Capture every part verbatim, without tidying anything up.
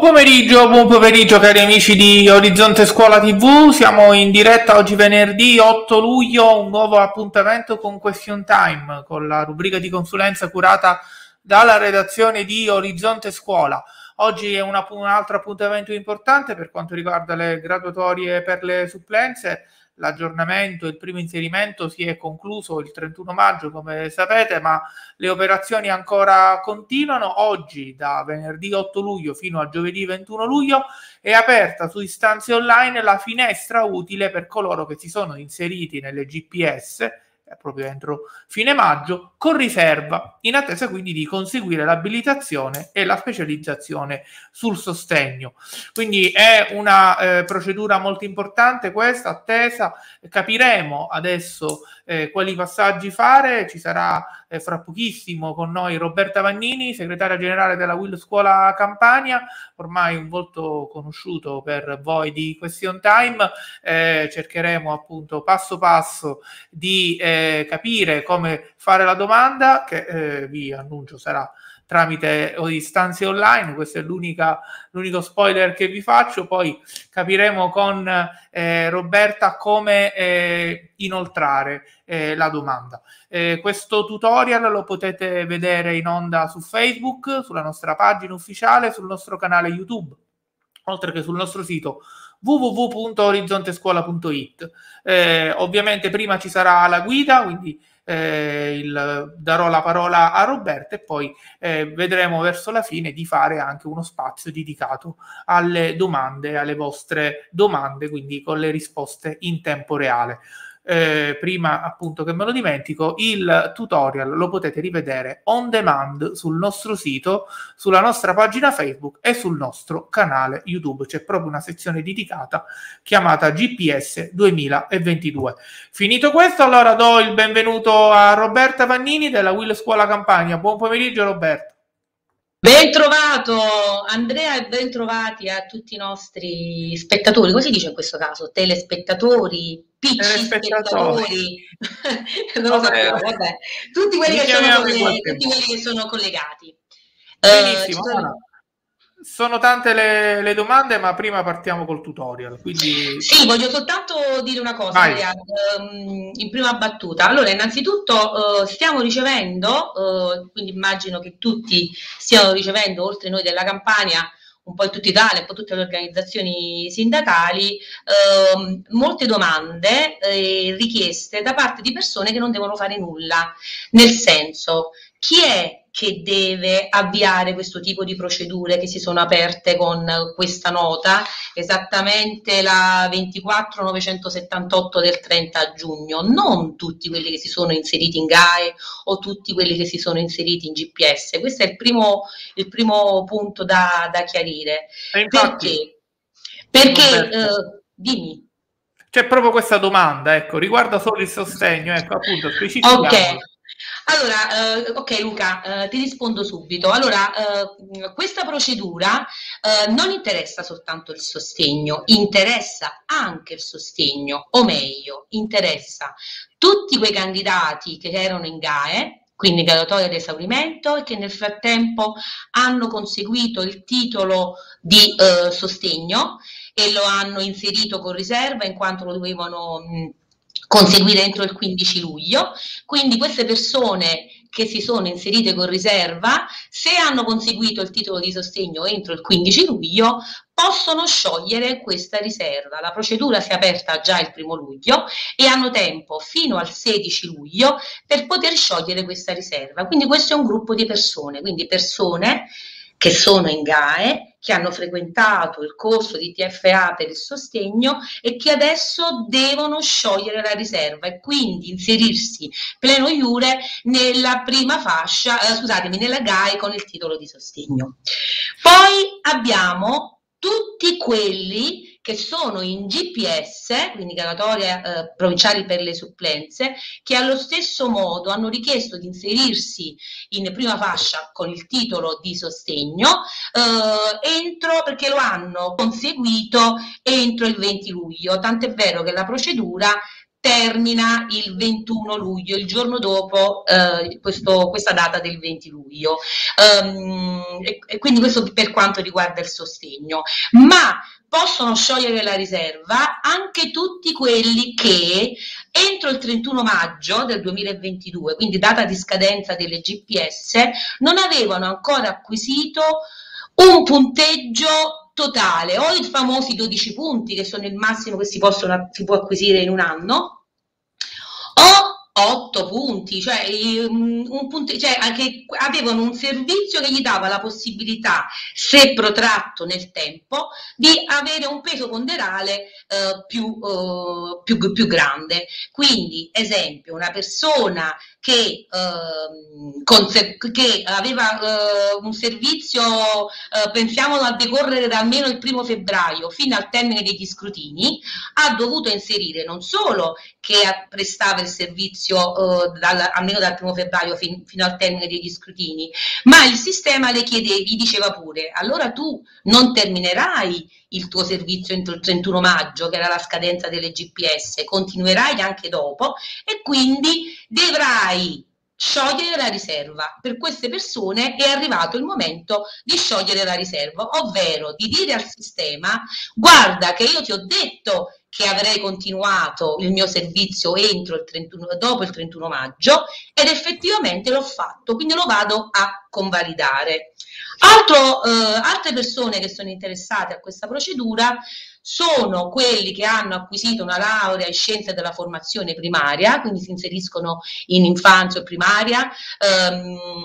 pomeriggio, buon pomeriggio cari amici di Orizzonte Scuola tivù, siamo in diretta oggi venerdì otto luglio, un nuovo appuntamento con Question Time, con la rubrica di consulenza curata dalla redazione di Orizzonte Scuola. Oggi è una, un altro appuntamento importante per quanto riguarda le graduatorie per le supplenze. L'aggiornamento, il primo inserimento si è concluso il trentuno maggio, come sapete, ma le operazioni ancora continuano. Oggi, da venerdì otto luglio fino a giovedì ventuno luglio, è aperta su istanze online la finestra utile per coloro che si sono inseriti nelle G P S proprio entro fine maggio, con riserva, in attesa quindi di conseguire l'abilitazione e la specializzazione sul sostegno. Quindi è una eh, procedura molto importante questa, attesa. Capiremo adesso eh, quali passaggi fare. Ci sarà eh, fra pochissimo con noi Roberta Vannini, segretaria generale della Will Scuola Campania, ormai un volto conosciuto per voi di Question Time. Eh, cercheremo appunto passo passo di eh, capire come fare la domanda, che eh, vi annuncio sarà tramite istanze online. Questo è l'unica, l'unico spoiler che vi faccio. Poi capiremo con eh, Roberta come eh, inoltrare eh, la domanda. Eh, questo tutorial lo potete vedere in onda su Facebook, sulla nostra pagina ufficiale, sul nostro canale YouTube, oltre che sul nostro sito w w w punto orizzonte scuola punto i t. Eh, ovviamente prima ci sarà la guida, quindi eh, il, darò la parola a Roberta e poi eh, vedremo verso la fine di fare anche uno spazio dedicato alle domande, alle vostre domande, quindi con le risposte in tempo reale. Eh, prima appunto che me lo dimentico, il tutorial lo potete rivedere on demand sul nostro sito, sulla nostra pagina Facebook e sul nostro canale YouTube. C'è proprio una sezione dedicata chiamata G P S duemilaventidue. Finito questo, allora do il benvenuto a Roberta Vannini della Will Scuola Campania. Buon pomeriggio Roberta. Ben trovato Andrea e ben trovati a tutti i nostri spettatori, così dice in questo caso, telespettatori, piccoli spettatori, non lo sapevo, vabbè, tutti quelli, che sono, colleg- tutti quelli che sono collegati. Benissimo, uh, sono... sono tante le, le domande, ma prima partiamo col tutorial. Quindi... Sì, voglio soltanto dire una cosa, Andrea, um, in prima battuta. Allora, innanzitutto uh, stiamo ricevendo, uh, quindi immagino che tutti stiano ricevendo, oltre noi della Campania, un po' in tutta Italia, un po' tutte le organizzazioni sindacali, uh, molte domande e richieste da parte di persone che non devono fare nulla. Nel senso, chi è che deve avviare questo tipo di procedure che si sono aperte con questa nota, esattamente la ventiquattro novecentosettantotto del trenta giugno? Non tutti quelli che si sono inseriti in G A E o tutti quelli che si sono inseriti in G P S. Questo è il primo, il primo punto da, da chiarire. Infatti, perché? Perché, eh, dimmi. C'è proprio questa domanda, ecco, riguarda solo il sostegno, ecco, appunto, specifichiamo. Ok. Allora, eh, ok Luca, eh, ti rispondo subito. Allora, eh, questa procedura eh, non interessa soltanto il sostegno, interessa anche il sostegno, o meglio, interessa tutti quei candidati che erano in G A E, quindi graduatoria ad esaurimento, e che nel frattempo hanno conseguito il titolo di eh, sostegno e lo hanno inserito con riserva in quanto lo dovevano mh, conseguire entro il quindici luglio. Quindi queste persone che si sono inserite con riserva, se hanno conseguito il titolo di sostegno entro il quindici luglio, possono sciogliere questa riserva. La procedura si è aperta già il primo luglio e hanno tempo fino al sedici luglio per poter sciogliere questa riserva. Quindi questo è un gruppo di persone, quindi persone che sono in G A E, che hanno frequentato il corso di T F A per il sostegno e che adesso devono sciogliere la riserva e quindi inserirsi pleno iure nella prima fascia, eh, scusatemi, nella G A E con il titolo di sostegno. Poi abbiamo tutti quelli che sono in G P S, quindi graduatoria eh, provinciali per le supplenze, che allo stesso modo hanno richiesto di inserirsi in prima fascia con il titolo di sostegno eh, entro, perché lo hanno conseguito entro il venti luglio, tant'è vero che la procedura termina il ventuno luglio, il giorno dopo eh, questo, questa data del venti luglio. Um, e, e quindi questo per quanto riguarda il sostegno. Ma possono sciogliere la riserva anche tutti quelli che entro il trentuno maggio del duemilaventidue, quindi data di scadenza delle G P S, non avevano ancora acquisito un punteggio totale, o i famosi dodici punti, che sono il massimo che si, possono, si può acquisire in un anno, o otto punti, cioè, un punto, cioè che avevano un servizio che gli dava la possibilità, se protratto nel tempo, di avere un peso ponderale eh, più, eh, più, più grande. Quindi, esempio, una persona che, eh, che aveva eh, un servizio, eh, pensiamolo a decorrere da almeno il primo febbraio fino al termine degli scrutini, ha dovuto inserire non solo che prestava il servizio uh, dal, almeno dal primo febbraio fin, fino al termine degli scrutini, ma il sistema le chiede, gli diceva pure: allora tu non terminerai il tuo servizio entro il trentuno maggio, che era la scadenza delle G P S, continuerai anche dopo, e quindi dovrai sciogliere la riserva. Per queste persone è arrivato il momento di sciogliere la riserva, ovvero di dire al sistema: guarda che io ti ho detto che avrei continuato il mio servizio entro il trentuno, dopo il trentuno maggio, ed effettivamente l'ho fatto, quindi lo vado a convalidare. Altro, eh, altre persone che sono interessate a questa procedura sono quelli che hanno acquisito una laurea in scienze della formazione primaria, quindi si inseriscono in infanzia o primaria, ehm,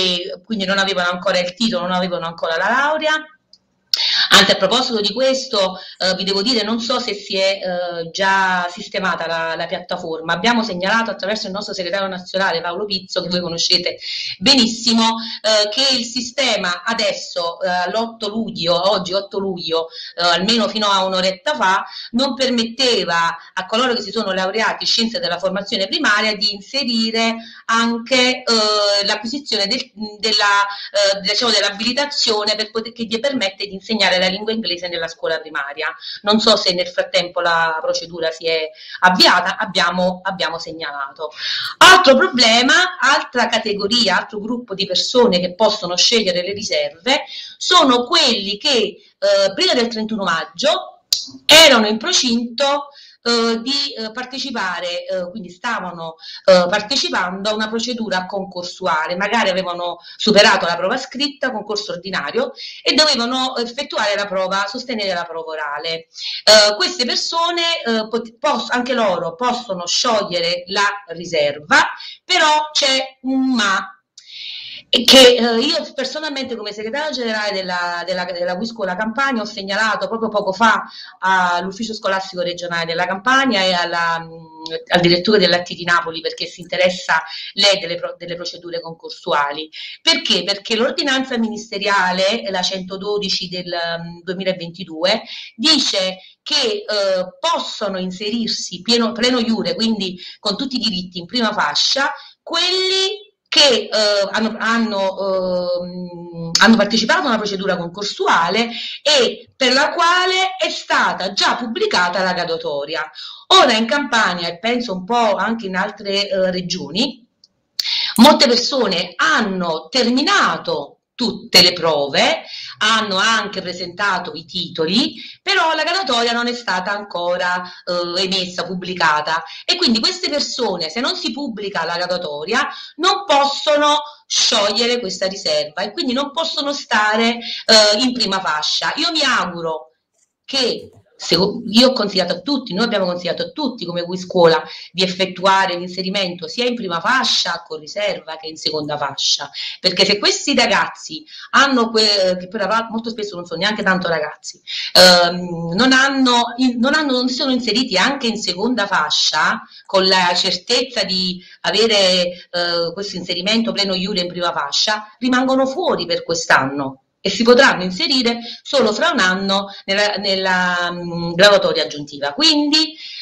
e quindi non avevano ancora il titolo, non avevano ancora la laurea. Anzi, a proposito di questo, eh, vi devo dire, non so se si è eh, già sistemata la, la piattaforma. Abbiamo segnalato attraverso il nostro segretario nazionale Paolo Pizzo, che voi conoscete benissimo, eh, che il sistema adesso, eh, l'otto luglio, oggi otto luglio, eh, almeno fino a un'oretta fa, non permetteva a coloro che si sono laureati in scienze della formazione primaria di inserire anche eh, l'acquisizione del, della, eh, diciamo, dell'abilitazione per poter, che gli permette di insegnare la lingua inglese nella scuola primaria. Non so se nel frattempo la procedura si è avviata, abbiamo, abbiamo segnalato. Altro problema, altra categoria, altro gruppo di persone che possono scegliere le riserve sono quelli che eh, prima del trentuno maggio erano in procinto Uh, di uh, partecipare, uh, quindi stavano uh, partecipando a una procedura concorsuale, magari avevano superato la prova scritta, concorso ordinario, e dovevano effettuare la prova, sostenere la prova orale. Uh, queste persone, uh, pot- anche loro possono sciogliere la riserva, però c'è un ma, che eh, io personalmente come segretario generale della, della, della W I Scuola Campania ho segnalato proprio poco fa all'ufficio scolastico regionale della Campania e alla, mh, al direttore dell'A T di Napoli, perché si interessa lei delle, pro, delle procedure concorsuali. Perché? Perché l'ordinanza ministeriale, la centododici del um, duemilaventidue, dice che eh, possono inserirsi pieno, pleno iure, quindi con tutti i diritti in prima fascia, quelli che eh, hanno, hanno, eh, hanno partecipato a una procedura concorsuale e per la quale è stata già pubblicata la graduatoria. Ora in Campania, e penso un po' anche in altre eh, regioni, molte persone hanno terminato tutte le prove, hanno anche presentato i titoli, però la graduatoria non è stata ancora eh, emessa, pubblicata, e quindi queste persone, se non si pubblica la graduatoria, non possono sciogliere questa riserva e quindi non possono stare eh, in prima fascia. Io mi auguro che, se, io ho consigliato a tutti, noi abbiamo consigliato a tutti come W I Scuola di effettuare l'inserimento sia in prima fascia con riserva che in seconda fascia, perché se questi ragazzi hanno, que, che però molto spesso non sono neanche tanto ragazzi, ehm, non, hanno, non, hanno, non si sono inseriti anche in seconda fascia con la certezza di avere eh, questo inserimento pleno iure in prima fascia, rimangono fuori per quest'anno e si potranno inserire solo fra un anno nella, nella um, graduatoria aggiuntiva. Quindi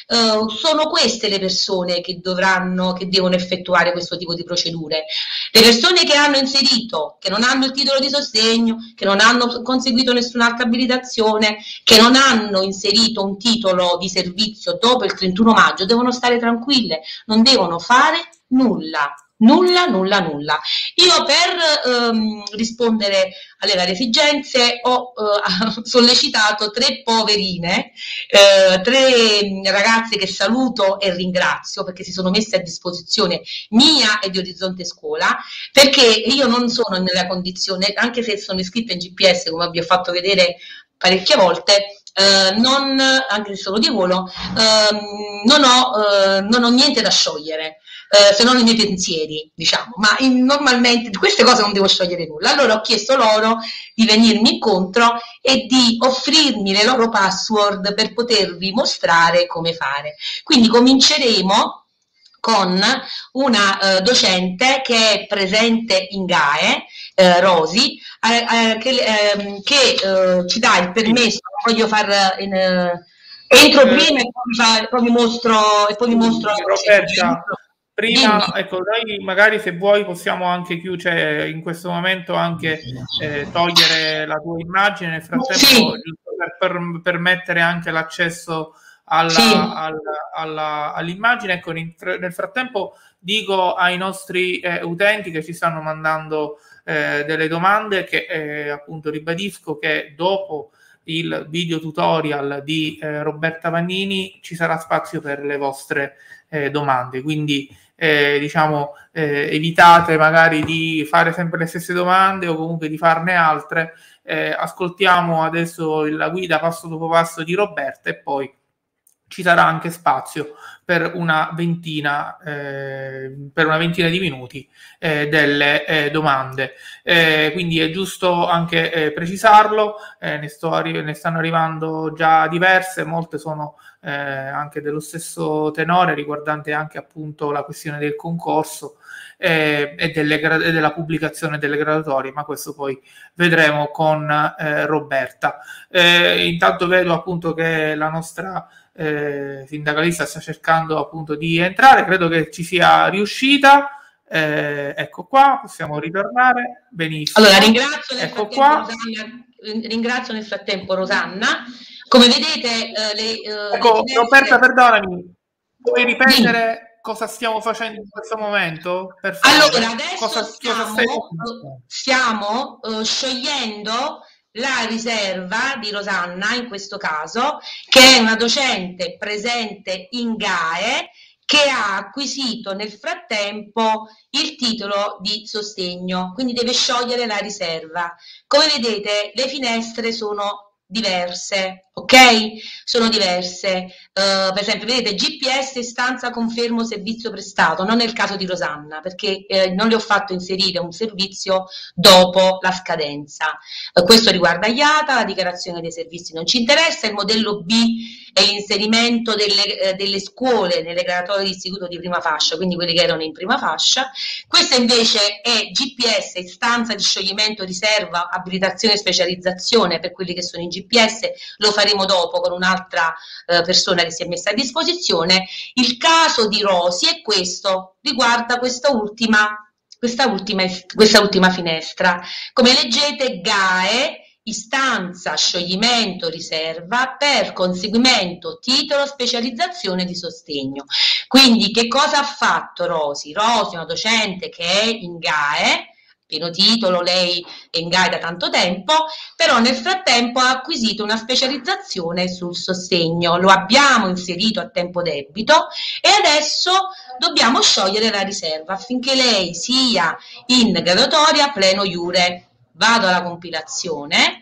Uh, sono queste le persone che dovranno, che devono effettuare questo tipo di procedure. Le persone che hanno inserito, che non hanno il titolo di sostegno, che non hanno conseguito nessun'altra abilitazione, che non hanno inserito un titolo di servizio dopo il trentuno maggio, devono stare tranquille, non devono fare nulla. Nulla, nulla, nulla. Io per ehm, rispondere alle varie esigenze ho eh, sollecitato tre poverine, eh, tre ragazze che saluto e ringrazio perché si sono messe a disposizione mia e di Orizzonte Scuola, perché io non sono nella condizione, anche se sono iscritta in G P S, come vi ho fatto vedere parecchie volte, eh, non, anche se sono di volo, ehm, non, ho, eh, non ho niente da sciogliere. Uh, se non i miei pensieri, diciamo, ma in, normalmente di queste cose non devo sciogliere nulla. Allora ho chiesto loro di venirmi incontro e di offrirmi le loro password per potervi mostrare come fare. Quindi cominceremo con una uh, docente che è presente in G A E, uh, Rosi, uh, uh, che, uh, che uh, ci dà il permesso, voglio far... In, uh, entro prima e poi, fa, poi vi mostro... E poi vi mostro Roberta, prima, ecco, noi magari se vuoi possiamo anche chiudere in questo momento anche eh, togliere la tua immagine, nel frattempo sì. Giusto per, per permettere anche l'accesso alla, sì. alla, alla, all'immagine. Ecco, nel frattempo dico ai nostri eh, utenti che ci stanno mandando eh, delle domande che eh, appunto ribadisco che dopo il video tutorial di eh, Roberta Vannini ci sarà spazio per le vostre eh, domande, quindi eh, diciamo eh, evitate magari di fare sempre le stesse domande o comunque di farne altre. Eh, ascoltiamo adesso la guida passo dopo passo di Roberta e poi ci sarà anche spazio per una ventina, eh, per una ventina di minuti eh, delle eh, domande. Eh, quindi è giusto anche eh, precisarlo, eh, ne, sto arri- ne stanno arrivando già diverse, molte sono eh, anche dello stesso tenore, riguardante anche appunto la questione del concorso eh, e, delle gra- e della pubblicazione delle graduatorie, ma questo poi vedremo con eh, Roberta. Eh, intanto vedo appunto che la nostra Eh, sindacalista sta cercando appunto di entrare, credo che ci sia riuscita. Eh, ecco qua, possiamo ritornare. Benissimo. Allora ringrazio nel, ecco frattempo, qua. Rosanna, ringrazio nel frattempo Rosanna. Come vedete, eh, le, eh, ecco, le Roberta, perdonami, puoi ripetere sì. cosa stiamo facendo in questo momento? Per favore? Allora, adesso cosa, stiamo, cosa stai... stiamo uh, sciogliendo la riserva di Rosanna, in questo caso, che è una docente presente in G A E che ha acquisito nel frattempo il titolo di sostegno, quindi deve sciogliere la riserva. Come vedete, le finestre sono diverse, ok? Sono diverse. Uh, per esempio, vedete, G P S istanza confermo servizio prestato, non è il caso di Rosanna, perché eh, non le ho fatto inserire un servizio dopo la scadenza. Uh, questo riguarda I A T A, la dichiarazione dei servizi non ci interessa, il modello B è l'inserimento delle, eh, delle scuole nelle graduatorie di istituto di prima fascia, quindi quelli che erano in prima fascia. Questa invece è G P S, istanza di scioglimento, riserva, abilitazione e specializzazione per quelli che sono in G P S, lo faremo dopo con un'altra eh, persona che si è messa a disposizione. Il caso di Rosi è questo, riguarda questa ultima, questa ultima, questa ultima finestra. Come leggete, G A E, istanza, scioglimento, riserva per conseguimento, titolo, specializzazione di sostegno. Quindi che cosa ha fatto Rosi? Rosi è una docente che è in G A E, pieno titolo, lei è in G A E da tanto tempo, però nel frattempo ha acquisito una specializzazione sul sostegno, lo abbiamo inserito a tempo debito e adesso dobbiamo sciogliere la riserva affinché lei sia in graduatoria pleno iure. Vado alla compilazione,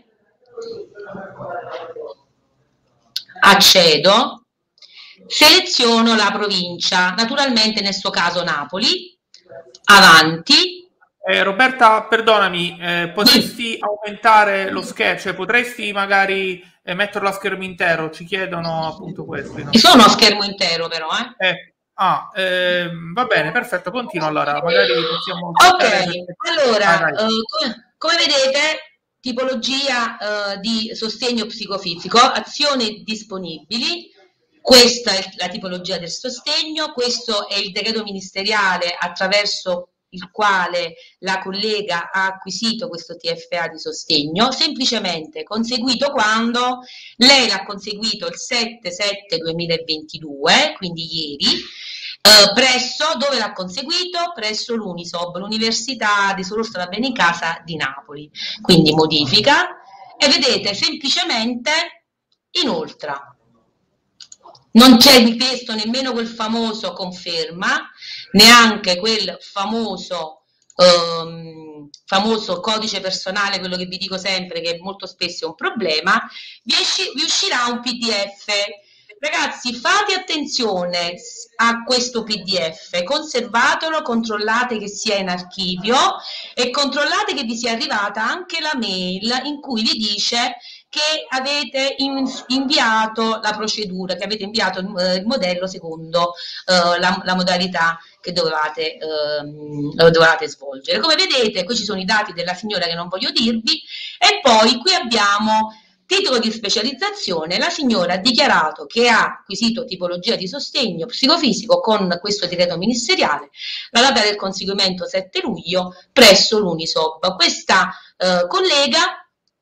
accedo, seleziono la provincia, naturalmente nel suo caso Napoli, avanti. Eh, Roberta, perdonami, eh, potresti sì. aumentare lo schermo, cioè potresti magari eh, metterlo a schermo intero, ci chiedono appunto questo. Ci sono a schermo intero però, eh? eh. Ah, eh, va bene, perfetto, continuo allora, magari possiamo... Ok, allora, ah, uh, come, come vedete, tipologia uh, di sostegno psicofisico, azioni disponibili, Questa è la tipologia del sostegno, questo è il decreto ministeriale attraverso il quale la collega ha acquisito questo T F A di sostegno, semplicemente conseguito quando? Lei l'ha conseguito il sette sette duemilaventidue, quindi ieri, eh, presso, dove l'ha conseguito? Presso l'Unisob, l'Università di Sor Orsola Benincasa di Napoli. Quindi modifica e vedete semplicemente inoltre. Non c'è richiesto nemmeno quel famoso conferma, neanche quel famoso, um, famoso codice personale, quello che vi dico sempre che molto spesso è un problema. Vi, esci, vi uscirà un P D F. Ragazzi, fate attenzione a questo P D F, conservatelo, controllate che sia in archivio e controllate che vi sia arrivata anche la mail in cui vi dice che avete inviato la procedura, che avete inviato il modello secondo uh, la, la modalità che dovevate, uh, dovevate svolgere. Come vedete, qui ci sono i dati della signora che non voglio dirvi, e poi qui abbiamo titolo di specializzazione. La signora ha dichiarato che ha acquisito tipologia di sostegno psicofisico con questo decreto ministeriale, la data del conseguimento sette luglio presso l'Unisob. Questa uh, collega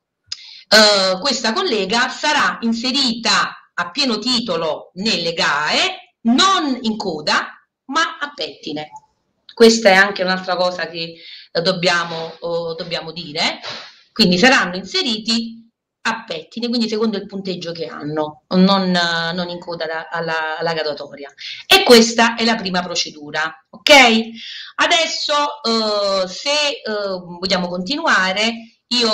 Uh, questa collega sarà inserita a pieno titolo nelle G A E, non in coda, ma a pettine. Questa è anche un'altra cosa che uh, dobbiamo, uh, dobbiamo dire. Quindi saranno inseriti a pettine, quindi secondo il punteggio che hanno, non, uh, non in coda da, alla, alla graduatoria. E questa è la prima procedura, ok? Adesso, uh, se uh, vogliamo continuare, io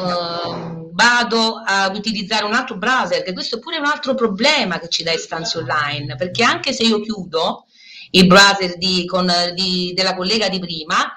uh, vado ad utilizzare un altro browser, che questo è pure un altro problema che ci dà Istanze Online, perché anche se io chiudo il browser di, con, di, della collega di prima,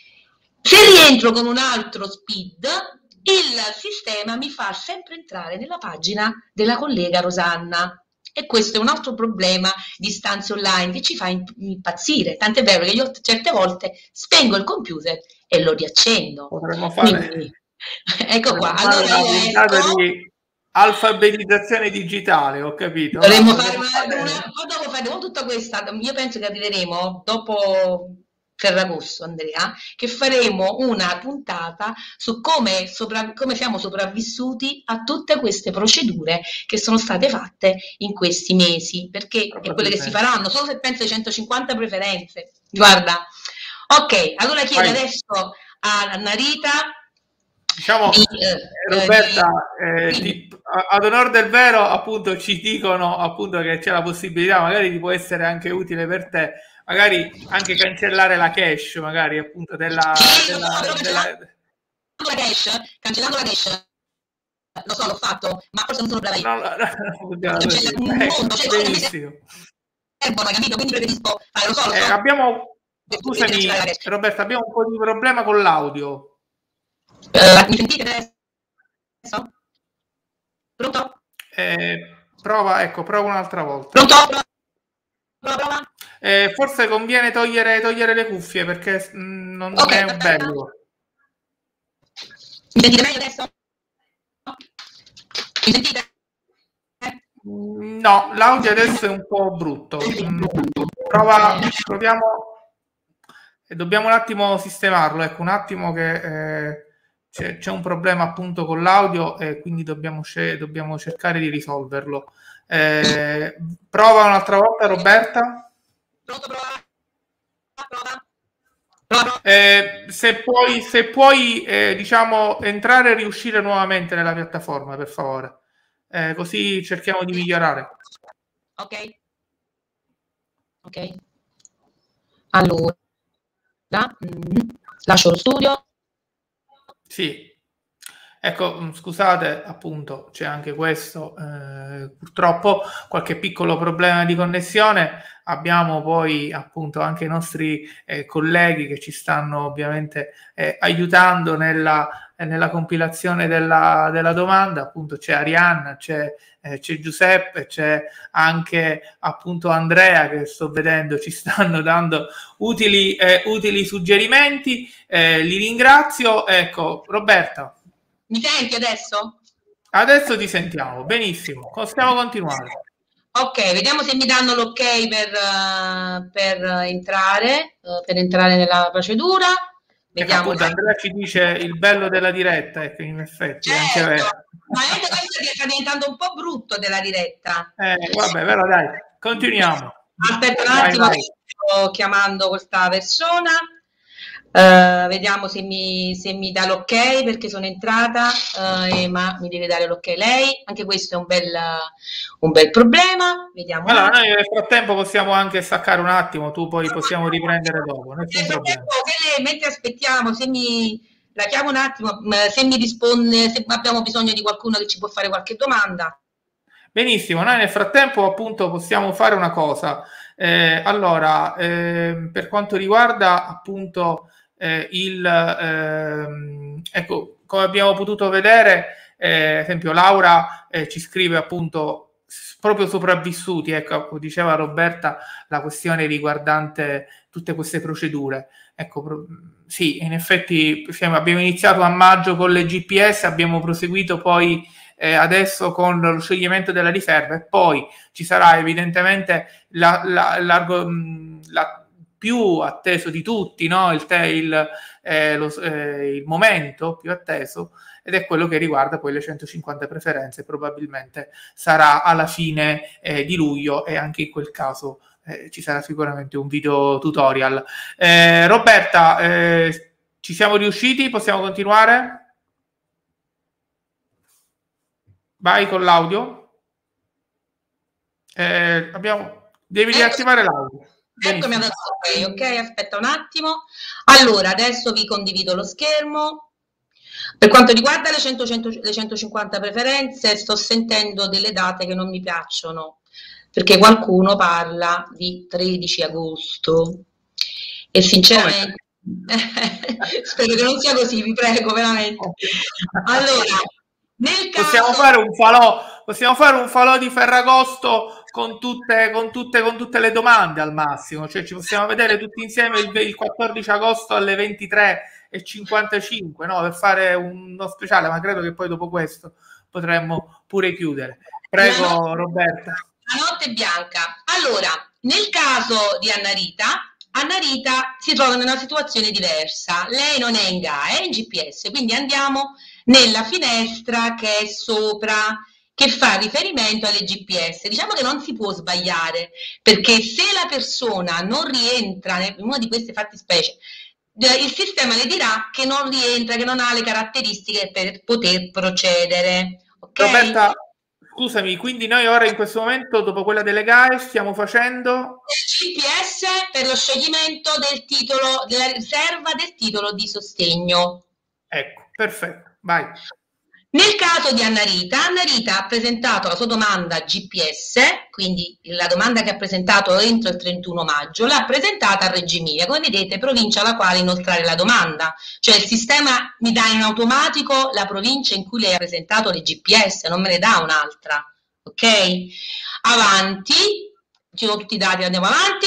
se rientro con un altro speed, il sistema mi fa sempre entrare nella pagina della collega Rosanna. E questo è un altro problema di Istanze Online che ci fa impazzire, tant'è vero che io certe volte spengo il computer e lo riaccendo. Potremmo fare... Quindi, ecco qua, allora una puntata esco, di alfabetizzazione digitale, ho capito. dovremmo no, fare una, fare... una dopo faremo tutta questa, io penso che arriveremo dopo Ferragosto, Andrea, che faremo una puntata su come, sopra, come siamo sopravvissuti a tutte queste procedure che sono state fatte in questi mesi, perché è quelle che si faranno, solo se penso ai centocinquanta preferenze. Guarda, ok, allora chiedo Vai. adesso a Narita. Diciamo, di, eh, Roberta, eh, di... ti, ad onor del vero, appunto, ci dicono appunto che c'è la possibilità, magari ti può essere anche utile per te, magari anche cancellare la cache, magari appunto della, sì, della, no, della... la cache, cancellando la cache, lo so, l'ho fatto, ma forse non sono brava io. No, no, no, no, c'è un mondo, c'è benissimo. È buona, capito? Quindi preferisco fare, lo so, lo so. Eh, abbiamo, scusami, Roberta, abbiamo un po' di problema con l'audio. Uh, mi sentite adesso? Pronto? Eh, prova, ecco, prova un'altra volta. Pronto? Prova, prova. Eh, forse conviene togliere, togliere le cuffie perché mh, non okay, è perfetto. Bello. Mi sentite meglio adesso? Mi sentite? No, l'audio adesso è un po' brutto. Mm, prova, proviamo. E dobbiamo un attimo sistemarlo. Ecco, un attimo che eh, c'è, c'è un problema appunto con l'audio e quindi dobbiamo, dobbiamo cercare di risolverlo. Eh, prova un'altra volta, Roberta. Pronto, prova. Prova. Prova. Eh, se puoi, se puoi eh, diciamo, entrare e riuscire nuovamente nella piattaforma, per favore. Eh, così cerchiamo di migliorare. Ok. Ok. Allora, mm, lascio lo studio. Sì. Ecco, scusate, appunto, c'è anche questo. Eh, purtroppo qualche piccolo problema di connessione. Abbiamo poi appunto anche i nostri eh, colleghi che ci stanno ovviamente eh, aiutando nella, eh, nella compilazione della, della domanda. Appunto c'è Arianna, c'è, eh, c'è Giuseppe, c'è anche appunto Andrea che sto vedendo ci stanno dando utili, eh, utili suggerimenti. Eh, li ringrazio. Ecco, Roberta. Mi senti adesso? Adesso ti sentiamo, benissimo. Possiamo continuare. Ok, vediamo se mi danno l'ok per, uh, per entrare, uh, per entrare nella procedura. Ecco, Vediamo appunto, se... Andrea ci dice il bello della diretta, ecco, in effetti, è anche Certo, vero. ma vedete questo che sta diventando un po' brutto della diretta. Eh, vabbè, però dai, continuiamo. Aspetta un Vai, attimo vai. che sto chiamando questa persona. Uh, vediamo se mi, se mi dà l'ok perché sono entrata, uh, e, ma mi deve dare l'ok lei. Anche questo è un bel, un bel problema. Vediamo. Allora, noi nel frattempo possiamo anche staccare un attimo, tu poi possiamo riprendere dopo, nessun Nel problema. frattempo, che lei, mentre aspettiamo, se mi la chiamo un attimo, se mi risponde, se abbiamo bisogno di qualcuno che ci può fare qualche domanda. Benissimo, noi nel frattempo appunto possiamo fare una cosa. Eh, allora, eh, per quanto riguarda appunto eh, il, eh, ecco, come abbiamo potuto vedere, eh, ad esempio Laura eh, ci scrive appunto proprio sopravvissuti, ecco, diceva Roberta, la questione riguardante tutte queste procedure. Ecco, sì, in effetti abbiamo iniziato a maggio con le G P S, abbiamo proseguito poi eh, adesso con lo scioglimento della riserva e poi ci sarà evidentemente la, la, largo, la più atteso di tutti, no? il, te, il, eh, lo, eh, il momento più atteso, ed è quello che riguarda poi le centocinquanta preferenze, probabilmente sarà alla fine eh, di luglio e anche in quel caso eh, ci sarà sicuramente un video tutorial. Eh, Roberta, eh, ci siamo riusciti? Possiamo continuare? Vai con l'audio. Eh, abbiamo... Devi riattivare l'audio. Eccomi adesso, ok, ok, aspetta un attimo. Allora, adesso vi condivido lo schermo. Per quanto riguarda le, cento, cento, le centocinquanta preferenze, sto sentendo delle date che non mi piacciono, perché qualcuno parla di tredici agosto e sinceramente spero che non sia così, vi prego, veramente. Allora, nel caso... Possiamo fare un falò, possiamo fare un falò di Ferragosto con tutte, con, tutte, con tutte le domande al massimo, cioè ci possiamo vedere tutti insieme il, il quattordici agosto alle ventitré e cinquantacinque, no? Per fare uno speciale, ma credo che poi dopo questo potremmo pure chiudere. Prego, la notte, Roberta. La notte bianca. Allora, nel caso di Anna Rita, Anna Rita si trova in una situazione diversa. Lei non è in G A E, è in G P S, quindi andiamo nella finestra che è sopra, che fa riferimento alle G P S. Diciamo che non si può sbagliare, perché se la persona non rientra in una di queste fattispecie, il sistema le dirà che non rientra, che non ha le caratteristiche per poter procedere. Okay? Roberta, scusami, quindi noi ora in questo momento, dopo quella delle G A E, stiamo facendo... G P S per lo scioglimento del titolo, della riserva del titolo di sostegno. Ecco, perfetto, vai. Nel caso di Anna Rita, Anna Rita ha presentato la sua domanda G P S, quindi la domanda che ha presentato entro il trentuno maggio, l'ha presentata a Reggio Emilia, come vedete provincia alla quale inoltrare la domanda, cioè il sistema mi dà in automatico la provincia in cui lei ha presentato le G P S, non me ne dà un'altra, ok? Avanti, ci sono tutti i dati, andiamo avanti.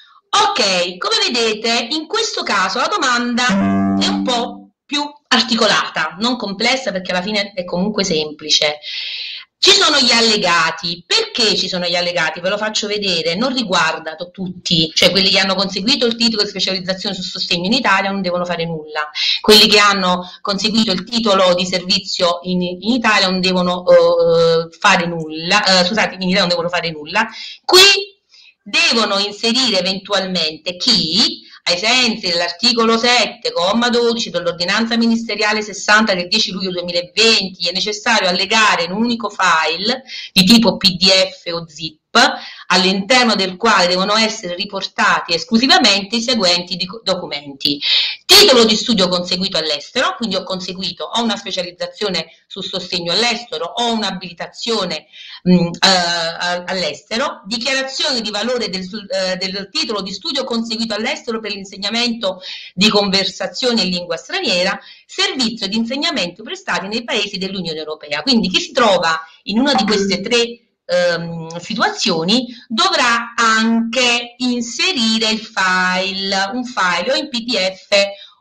Ok, come vedete in questo caso la domanda è un po' più articolata, non complessa perché alla fine è comunque semplice. Ci sono gli allegati. Perché ci sono gli allegati? Ve lo faccio vedere. Non riguarda tutti, cioè quelli che hanno conseguito il titolo di specializzazione sul sostegno in Italia non devono fare nulla. Quelli che hanno conseguito il titolo di servizio in, in Italia non devono uh, fare nulla. Uh, scusate, in Italia non devono fare nulla. Qui devono inserire eventualmente chi, ai sensi dell'articolo sette, comma dodici dell'ordinanza ministeriale sessanta del dieci luglio duemilaventi, è necessario allegare in un unico file di tipo P D F o zip, all'interno del quale devono essere riportati esclusivamente i seguenti documenti. Titolo di studio conseguito all'estero, quindi ho conseguito ho una specializzazione sul sostegno all'estero, ho un'abilitazione uh, all'estero, dichiarazione di valore del, uh, del titolo di studio conseguito all'estero per l'insegnamento di conversazione in lingua straniera, servizio di insegnamento prestati nei paesi dell'Unione Europea. Quindi chi si trova in una di queste tre um, situazioni dovrà anche inserire il file, un file o in P D F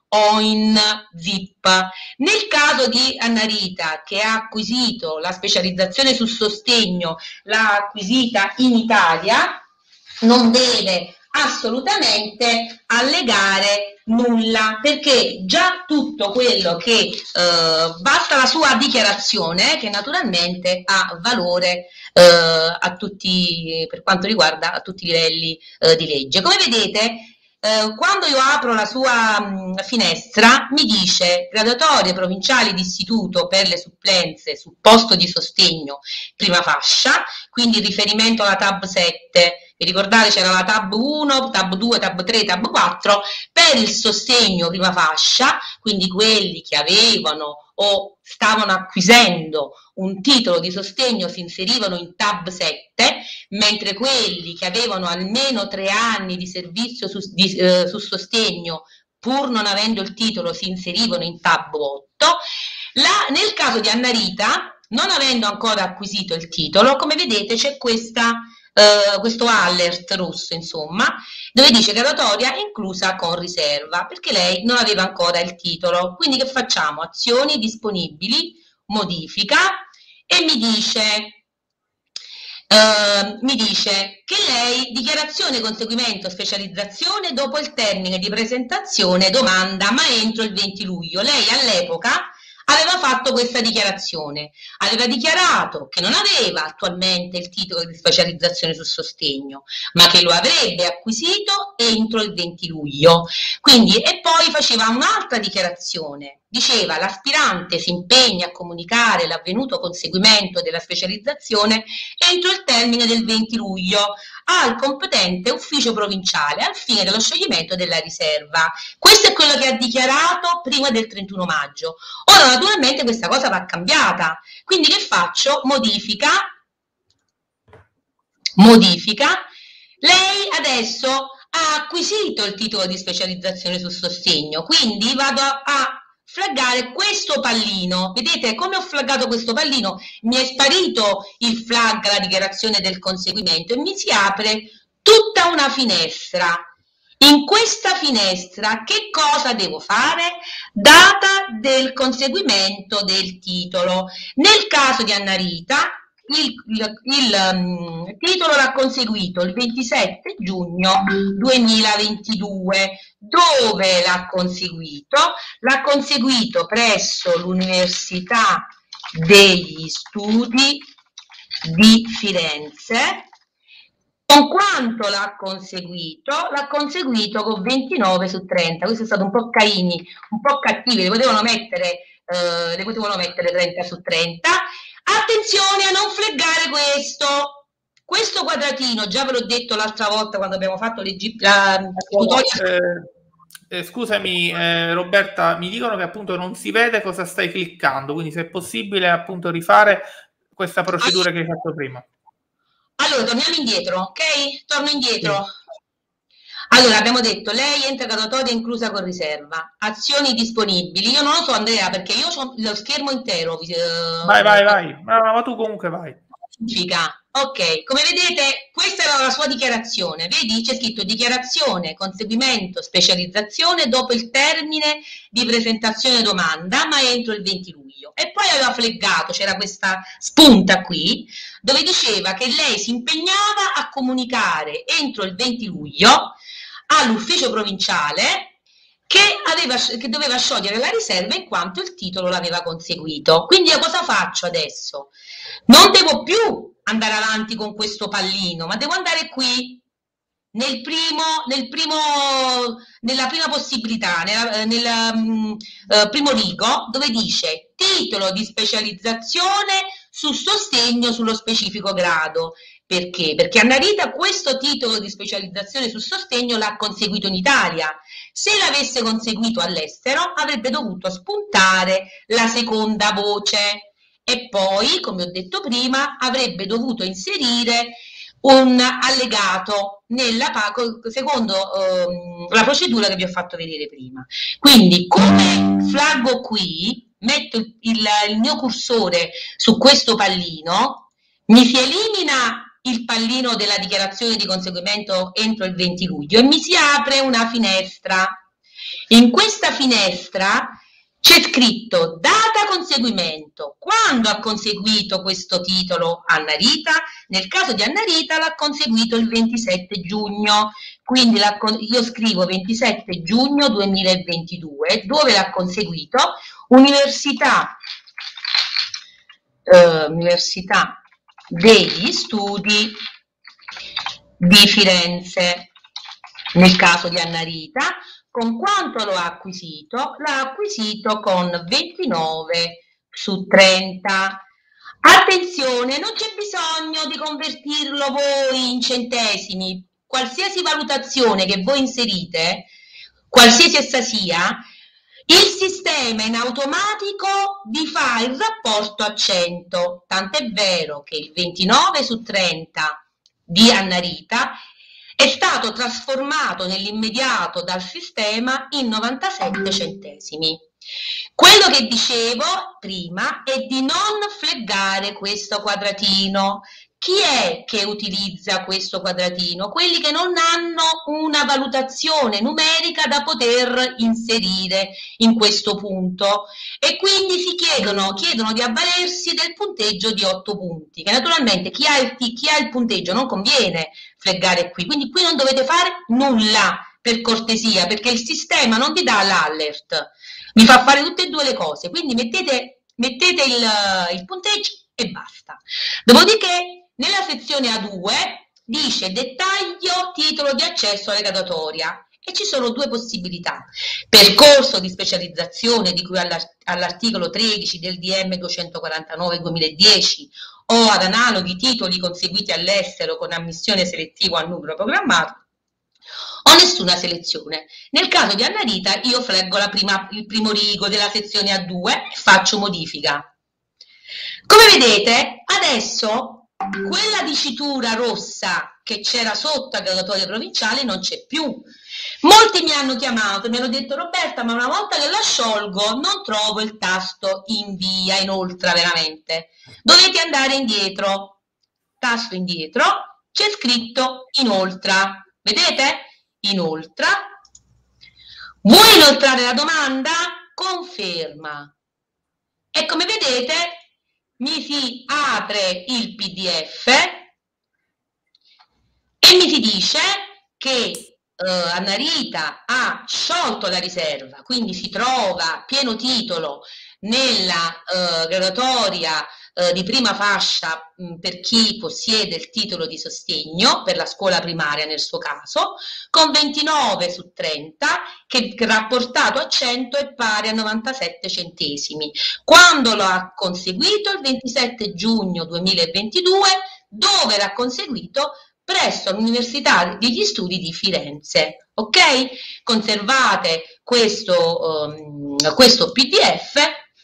o in zip. Nel caso di Anna Rita, che ha acquisito la specializzazione sul sostegno, l'ha acquisita in Italia, non deve assolutamente allegare nulla, perché già tutto quello che eh, basta la sua dichiarazione, che naturalmente ha valore eh, a tutti, per quanto riguarda a tutti i livelli eh, di legge. Come vedete, eh, quando io apro la sua mh, finestra mi dice graduatorie provinciali d'istituto per le supplenze sul posto di sostegno prima fascia, quindi riferimento alla tab sette. Vi ricordate, c'era la tab uno, tab due, tab tre, tab quattro per il sostegno prima fascia, quindi quelli che avevano o stavano acquisendo un titolo di sostegno si inserivano in tab sette, mentre quelli che avevano almeno tre anni di servizio su, di, eh, su sostegno, pur non avendo il titolo, si inserivano in tab otto. La, nel caso di Anna Rita, non avendo ancora acquisito il titolo, come vedete c'è questa Uh, questo alert rosso, insomma, dove dice graduatoria inclusa con riserva, perché lei non aveva ancora il titolo. Quindi che facciamo? Azioni disponibili, modifica, e mi dice uh, mi dice che lei dichiarazione conseguimento specializzazione dopo il termine di presentazione domanda, ma entro il venti luglio. Lei all'epoca aveva fatto questa dichiarazione, aveva dichiarato che non aveva attualmente il titolo di specializzazione sul sostegno, ma che lo avrebbe acquisito entro il venti luglio. Quindi, e poi faceva un'altra dichiarazione, diceva l'aspirante si impegna a comunicare l'avvenuto conseguimento della specializzazione entro il termine del venti luglio al competente ufficio provinciale al fine dello scioglimento della riserva. Questo è quello che ha dichiarato prima del trentuno maggio. Ora naturalmente questa cosa va cambiata, quindi che faccio? Modifica, modifica, lei adesso ha acquisito il titolo di specializzazione sul sostegno, quindi vado a, a flaggare questo pallino. Vedete come ho flaggato questo pallino? Mi è sparito il flag, la dichiarazione del conseguimento, e mi si apre tutta una finestra. In questa finestra che cosa devo fare? Data del conseguimento del titolo. Nel caso di Anna Rita, il, il, il um, titolo l'ha conseguito il ventisette giugno duemilaventidue. Dove l'ha conseguito? L'ha conseguito presso l'Università degli Studi di Firenze. Con quanto l'ha conseguito? L'ha conseguito con ventinove su trenta. Questo è stato un po' caini, un po' cattivi, le potevano mettere, eh, le potevano mettere trenta su trenta. Attenzione a non flaggare questo. Questo quadratino, già ve l'ho detto l'altra volta quando abbiamo fatto le la tutorial. Eh, eh, scusami eh, Roberta, mi dicono che appunto non si vede cosa stai cliccando, quindi se è possibile appunto rifare questa procedura ah, che hai fatto prima. Allora, torniamo indietro, ok? Torno indietro. Sì. Allora, abbiamo detto, lei entra graduatoria inclusa con riserva. Azioni disponibili. Io non lo so, Andrea, perché io ho lo schermo intero. Eh, vai, vai, vai. Ma, ma tu comunque vai. Ok, come vedete, questa era la sua dichiarazione. Vedi, c'è scritto dichiarazione, conseguimento, specializzazione dopo il termine di presentazione domanda, ma entro il venti luglio. E poi aveva flaggato, c'era questa spunta qui, dove diceva che lei si impegnava a comunicare entro il venti luglio all'ufficio provinciale che, aveva, che doveva sciogliere la riserva in quanto il titolo l'aveva conseguito. Quindi io cosa faccio adesso? Non devo più andare avanti con questo pallino, ma devo andare qui, nel primo, nel primo, nella prima possibilità, nella, nel um, uh, primo rigo, dove dice titolo di specializzazione su sostegno sullo specifico grado. Perché? Perché Anna Rita questo titolo di specializzazione sul sostegno l'ha conseguito in Italia. Se l'avesse conseguito all'estero avrebbe dovuto spuntare la seconda voce e poi, come ho detto prima, avrebbe dovuto inserire un allegato nella, secondo um, la procedura che vi ho fatto vedere prima. Quindi, come flaggo qui, metto il, il, il mio cursore su questo pallino, mi si elimina il pallino della dichiarazione di conseguimento entro il venti luglio e mi si apre una finestra. In questa finestra c'è scritto data conseguimento, quando ha conseguito questo titolo Anna Rita. Nel caso di Anna Rita l'ha conseguito il ventisette giugno, quindi io scrivo ventisette giugno duemilaventidue, dove l'ha conseguito? Università, eh, Università degli Studi di Firenze. Nel caso di Anna Rita, con quanto lo ha acquisito? L'ha acquisito con ventinove su trenta. Attenzione, non c'è bisogno di convertirlo voi in centesimi. Qualsiasi valutazione che voi inserite, qualsiasi essa sia, il sistema in automatico vi fa il rapporto a cento. Tant'è vero che il ventinove su trenta di Anna Rita è stato trasformato nell'immediato dal sistema in novantasette centesimi. Quello che dicevo prima è di non fleggare questo quadratino. Chi è che utilizza questo quadratino? Quelli che non hanno una valutazione numerica da poter inserire in questo punto e quindi si chiedono, chiedono di avvalersi del punteggio di otto punti, che naturalmente chi ha il, chi ha il punteggio non conviene fleggare qui, quindi qui non dovete fare nulla, per cortesia, perché il sistema non vi dà l'alert, vi fa fare tutte e due le cose, quindi mettete, mettete il, il punteggio e basta. Dopodiché nella sezione A due dice dettaglio titolo di accesso alla graduatoria e ci sono due possibilità: percorso di specializzazione di cui all'articolo tredici del D M duecentoquarantanove duemiladieci o ad analoghi titoli conseguiti all'estero con ammissione selettiva al numero programmato, o nessuna selezione. Nel caso di Anna Rita io fleggo la prima, il primo rigo della sezione A due e faccio modifica. Come vedete adesso quella dicitura rossa che c'era sotto a graduatoria provinciale non c'è più. Molti mi hanno chiamato e mi hanno detto: Roberta, ma una volta che la sciolgo non trovo il tasto invia, inoltre veramente. Dovete andare indietro. Tasto indietro, c'è scritto inoltra. Vedete? Inoltra. Vuoi inoltrare la domanda? Conferma. E come vedete mi si apre il P D F e mi si dice che Uh, Anna Rita ha sciolto la riserva, quindi si trova pieno titolo nella uh, graduatoria uh, di prima fascia mh, per chi possiede il titolo di sostegno per la scuola primaria nel suo caso, con ventinove su trenta, che rapportato a cento è pari a novantasette centesimi. Quando lo ha conseguito? Il ventisette giugno duemilaventidue, dove l'ha conseguito? Presso l'Università degli Studi di Firenze, ok? Conservate questo, um, questo P D F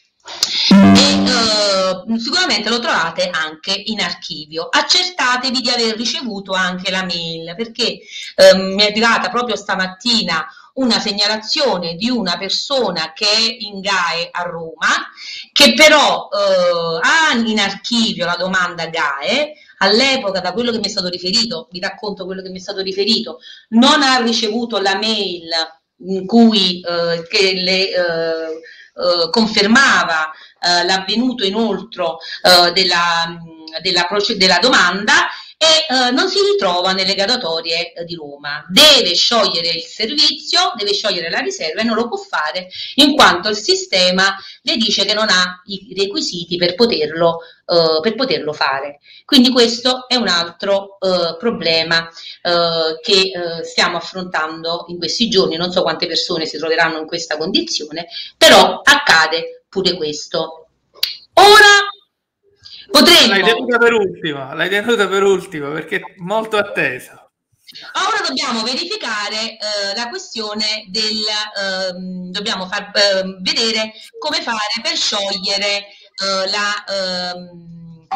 e uh, sicuramente lo trovate anche in archivio. Accertatevi di aver ricevuto anche la mail, perché um, mi è arrivata proprio stamattina una segnalazione di una persona che è in G A E a Roma, che però uh, ha in archivio la domanda G A E. All'epoca, da quello che mi è stato riferito, vi racconto quello che mi è stato riferito, non ha ricevuto la mail in cui eh, che le eh, eh, confermava eh, l'avvenuto inoltro eh, della, della, della domanda e eh, non si ritrova nelle graduatorie eh, di Roma. Deve sciogliere il servizio, deve sciogliere la riserva e non lo può fare in quanto il sistema le dice che non ha i requisiti per poterlo, eh, per poterlo fare. Quindi questo è un altro eh, problema eh, che eh, stiamo affrontando in questi giorni. Non so quante persone si troveranno in questa condizione, però accade pure questo. Ora potremmo... L'hai tenuta per ultima, l'hai tenuta per ultima perché è molto attesa. Ora dobbiamo verificare eh, la questione del... Eh, dobbiamo far eh, vedere come fare per sciogliere eh, la... Eh,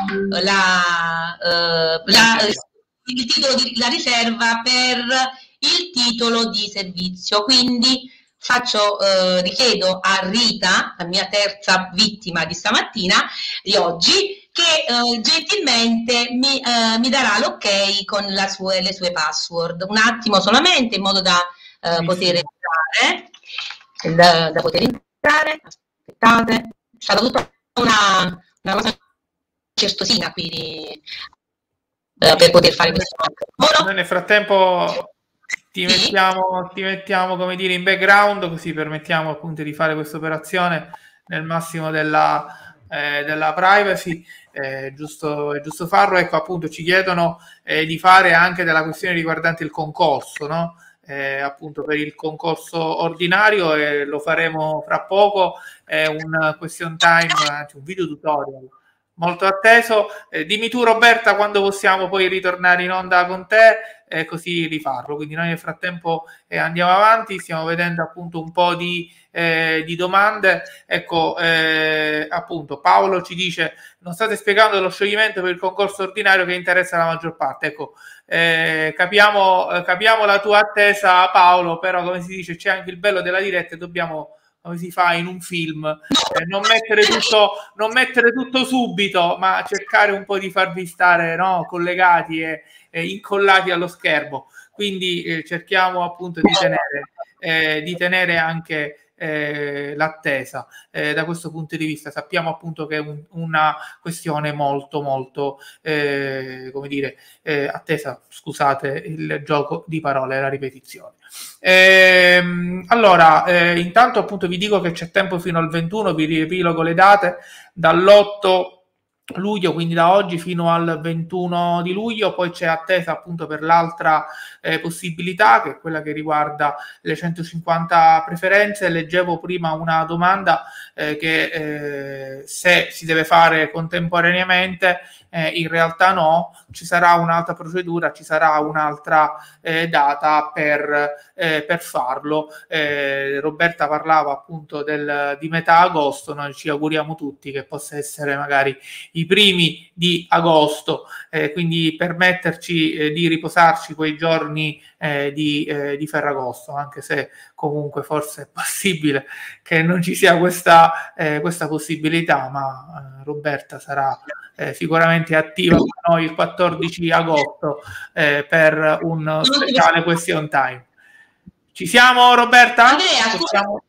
La, uh, la, il titolo di, la riserva per il titolo di servizio. Quindi faccio, uh, richiedo a Rita, la mia terza vittima di stamattina, di oggi, che uh, gentilmente mi, uh, mi darà l'ok con la sue, le sue password. Un attimo solamente in modo da uh, poter entrare. da, da poter entrare. Aspettate, è stata tutta una, una cosa certosina qui di, uh, per poter fare questo lavoro. Noi nel frattempo ti sì. mettiamo, ti mettiamo, come dire, in background, così permettiamo appunto di fare questa operazione nel massimo della, eh, della privacy. È giusto, è giusto farlo. Ecco, appunto ci chiedono eh, di fare anche della questione riguardante il concorso, no? Eh, appunto per il concorso ordinario, e lo faremo fra poco. È un question time, anzi un video tutorial molto atteso. Eh, dimmi tu, Roberta, quando possiamo poi ritornare in onda con te, e eh, così rifarlo. Quindi noi nel frattempo eh, andiamo avanti, stiamo vedendo appunto un po' di, eh, di domande. Ecco, eh, appunto Paolo ci dice: non state spiegando lo scioglimento per il concorso ordinario che interessa la maggior parte. Ecco, eh, capiamo, eh, capiamo la tua attesa, Paolo, però come si dice c'è anche il bello della diretta e dobbiamo, come si fa in un film, eh, non mettere tutto non mettere tutto subito, ma cercare un po' di farvi stare, no, collegati e, e incollati allo schermo. Quindi eh, cerchiamo appunto di tenere, eh, di tenere anche eh, l'attesa eh, da questo punto di vista. Sappiamo appunto che è un, una questione molto molto eh, come dire eh, attesa, scusate il gioco di parole, la ripetizione. Ehm, allora, eh, intanto appunto vi dico che c'è tempo fino al ventuno, vi riepilogo le date: dall'otto luglio, quindi da oggi, fino al ventuno di luglio. Poi c'è attesa appunto per l'altra eh, possibilità, che è quella che riguarda le centocinquanta preferenze. Leggevo prima una domanda eh, che eh, se si deve fare contemporaneamente, eh, in realtà no, ci sarà un'altra procedura, ci sarà un'altra eh, data per, eh, per farlo. Eh, Roberta parlava appunto del, di metà agosto, noi ci auguriamo tutti che possa essere magari i primi di agosto, eh, quindi permetterci eh, di riposarci quei giorni eh, di, eh, di Ferragosto, anche se comunque forse è possibile che non ci sia questa, eh, questa possibilità, ma eh, Roberta sarà eh, sicuramente attiva con noi il quattordici agosto eh, per un speciale question time. Ci siamo, Roberta? Andrea, Possiamo...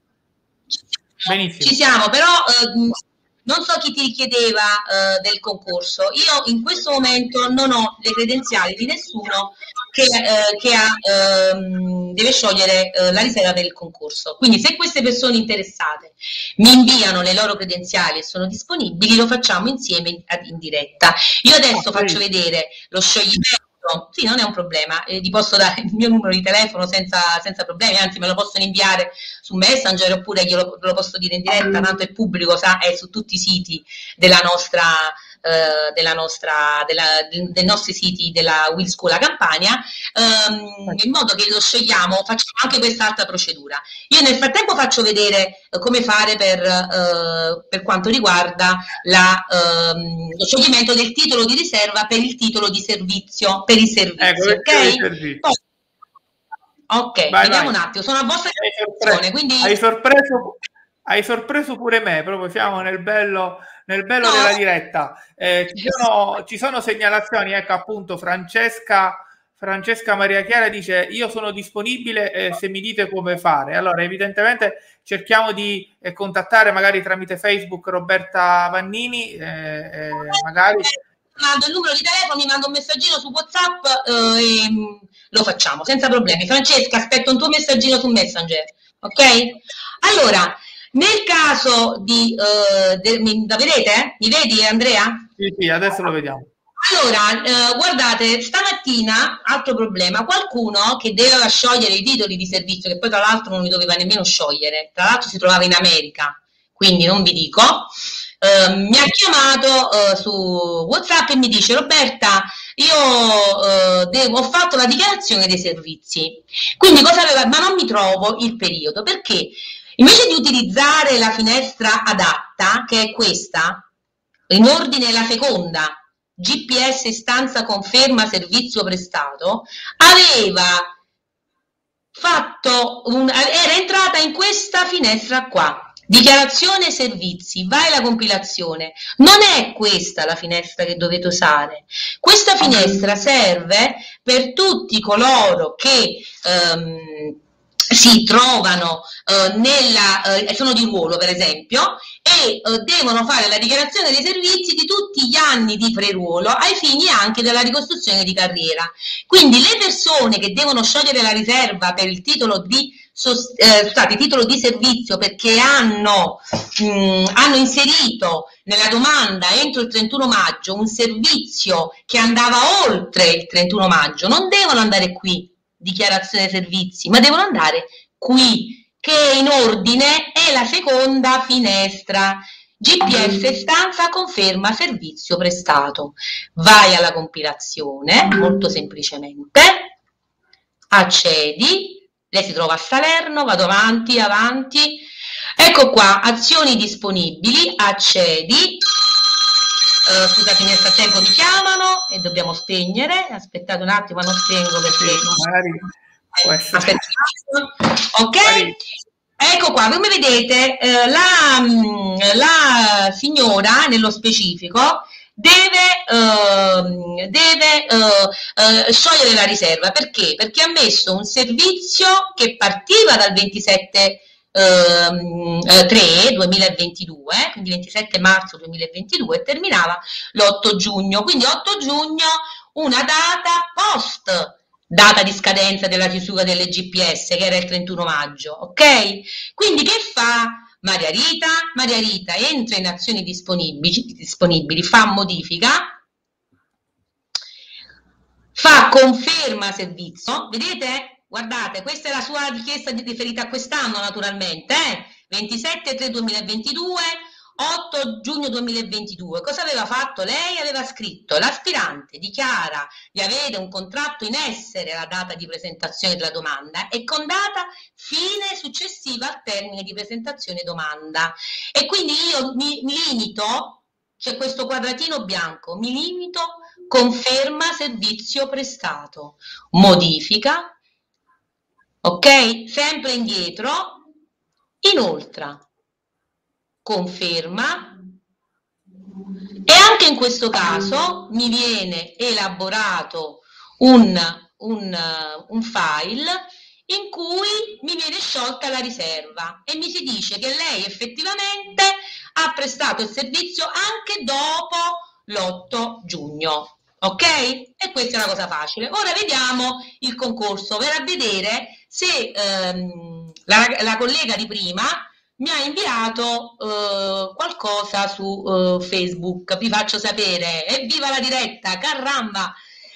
Benissimo. Ci siamo, però eh, non so chi ti richiedeva eh, del concorso. Io in questo momento non ho le credenziali di nessuno che, eh, che ha, ehm, deve sciogliere eh, la riserva per il concorso. Quindi se queste persone interessate mi inviano le loro credenziali e sono disponibili, lo facciamo insieme in, in diretta. Io adesso okay. faccio vedere lo scioglimento. Sì, non è un problema, eh, ti posso dare il mio numero di telefono senza, senza problemi, anzi me lo possono inviare su Messenger, oppure glielo, lo posso dire in diretta, tanto è pubblico, sa, è su tutti i siti della nostra, eh, della nostra, della, dei nostri siti della Will School Campania, ehm, in modo che lo scegliamo, facciamo anche quest'altra procedura. Io nel frattempo faccio vedere eh, come fare per, eh, per quanto riguarda la, ehm, lo scioglimento del titolo di riserva per il titolo di servizio, per i servizi, ecco, ok? Poi, ok, vai, vediamo vai. un attimo, sono a vostra disposizione, quindi... Hai sorpreso, hai sorpreso pure me, proprio siamo nel bello, nel bello no. della diretta. Eh, ci, sono, ci sono segnalazioni, ecco appunto Francesca, Francesca Maria Chiara dice: io sono disponibile eh, se mi dite come fare. Allora evidentemente cerchiamo di eh, contattare magari tramite Facebook Roberta Vannini, eh, eh, magari... mando il numero di telefono, mi mando un messaggino su WhatsApp eh, e lo facciamo senza problemi. Francesca, aspetto un tuo messaggino su Messenger, ok? Allora, nel caso di eh, de, mi, la vedete? Mi vedi, Andrea? Sì, sì, adesso lo vediamo. Allora, eh, guardate, stamattina, altro problema, qualcuno che doveva sciogliere i titoli di servizio, che poi tra l'altro non li doveva nemmeno sciogliere, tra l'altro si trovava in America, quindi non vi dico. Uh, mi ha chiamato uh, su WhatsApp e mi dice: Roberta, io uh, devo, ho fatto la dichiarazione dei servizi, quindi cosa aveva, ma non mi trovo il periodo, perché invece di utilizzare la finestra adatta, che è questa, in ordine la seconda, G P S istanza conferma servizio prestato, aveva fatto un, era entrata in questa finestra qua. Dichiarazione servizi, vai alla compilazione. Non è questa la finestra che dovete usare. Questa finestra serve per tutti coloro che ehm, si trovano eh, nella, eh, sono di ruolo per esempio, e eh, devono fare la dichiarazione dei servizi di tutti gli anni di preruolo ai fini anche della ricostruzione di carriera. Quindi le persone che devono sciogliere la riserva per il titolo di, eh, scusate, titolo di servizio perché hanno, mh, hanno inserito nella domanda entro il trentuno maggio un servizio che andava oltre il trentuno maggio, non devono andare qui, dichiarazione servizi, ma devono andare qui, che in ordine è la seconda finestra. G P S stanza conferma servizio prestato. Vai alla compilazione, molto semplicemente, accedi, lei si trova a Salerno, vado avanti, avanti, ecco qua, azioni disponibili, accedi, uh, scusate nel frattempo mi chiamano e dobbiamo spegnere, aspettate un attimo, non spengo perché... Sì, non... magari può essere... Aspettate. Ok? Magari. Ecco qua, come vedete, eh, la, la signora, nello specifico, deve, eh, deve eh, eh, sciogliere la riserva. Perché? Perché ha messo un servizio che partiva dal ventisette tre duemilaventidue, quindi ventisette marzo duemilaventidue, e terminava l'otto giugno. Quindi otto giugno, una data post data di scadenza della chiusura delle G P S, che era il trentuno maggio, ok? Quindi che fa Maria Rita? Maria Rita entra in azioni disponibili, disponibili, fa modifica, fa conferma servizio, vedete? Guardate, questa è la sua richiesta riferita a quest'anno naturalmente, eh? ventisette tre duemilaventidue, otto giugno duemilaventidue. Cosa aveva fatto lei? Aveva scritto: l'aspirante dichiara di avere un contratto in essere alla data di presentazione della domanda e con data fine successiva al termine di presentazione domanda. E quindi io mi, mi limito, c'è questo quadratino bianco, mi limito, conferma servizio prestato, modifica, ok? Sempre indietro, inoltre conferma, e anche in questo caso mi viene elaborato un, un, un file in cui mi viene sciolta la riserva e mi si dice che lei effettivamente ha prestato il servizio anche dopo l'otto giugno, ok? E questa è una cosa facile. Ora vediamo il concorso per vedere se ehm, la, la collega di prima mi ha inviato uh, qualcosa su uh, Facebook, vi faccio sapere. Evviva la diretta, caramba!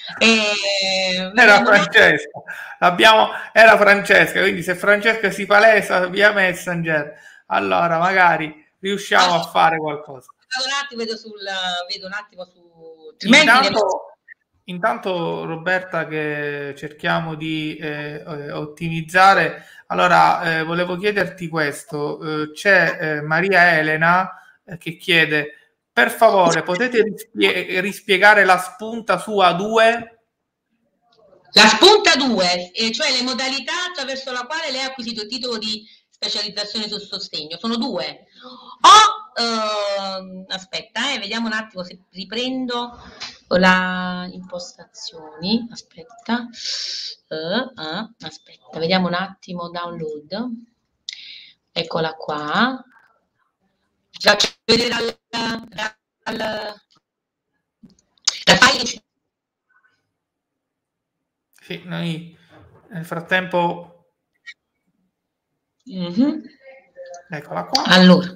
Eh, era Francesca, abbiamo, era Francesca, quindi se Francesca si palesa via Messenger, allora magari riusciamo ah, a fare qualcosa. Un attimo, vedo, sul, vedo un attimo su... Intanto, intanto Roberta, che cerchiamo di eh, ottimizzare, allora eh, volevo chiederti questo, eh, c'è eh, Maria Elena eh, che chiede: per favore potete rispie- rispiegare la spunta su A due? La spunta due, eh, cioè le modalità attraverso la quale lei ha acquisito il titolo di specializzazione sul sostegno, sono due. O, eh, aspetta, eh, vediamo un attimo se riprendo la impostazioni, aspetta, uh, uh, aspetta, vediamo un attimo, download, eccola qua, vi faccio vedere dal, dal, dal, dal file. Sì, noi nel frattempo, mm-hmm. Eccola qua. Allora,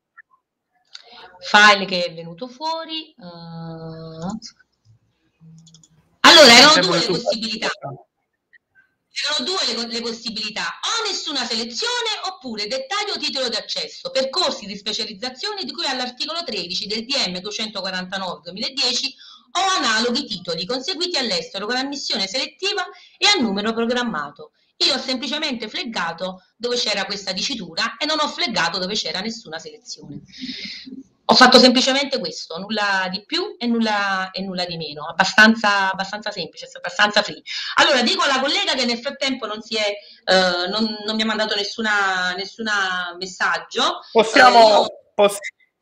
file che è venuto fuori, uh, allora erano due le possibilità. Erano due le, le possibilità, o nessuna selezione oppure dettaglio titolo di accesso, percorsi di specializzazione di cui all'articolo tredici del D M duecentoquarantanove duemiladieci o analoghi titoli conseguiti all'estero con ammissione selettiva e a numero programmato. Io ho semplicemente flaggato dove c'era questa dicitura e non ho flaggato dove c'era nessuna selezione. Ho fatto semplicemente questo, nulla di più e nulla, e nulla di meno, abbastanza, abbastanza semplice, abbastanza free. Allora dico alla collega che nel frattempo non, si è, eh, non, non mi ha mandato nessuna, nessuna messaggio. Possiamo, eh, io... poss-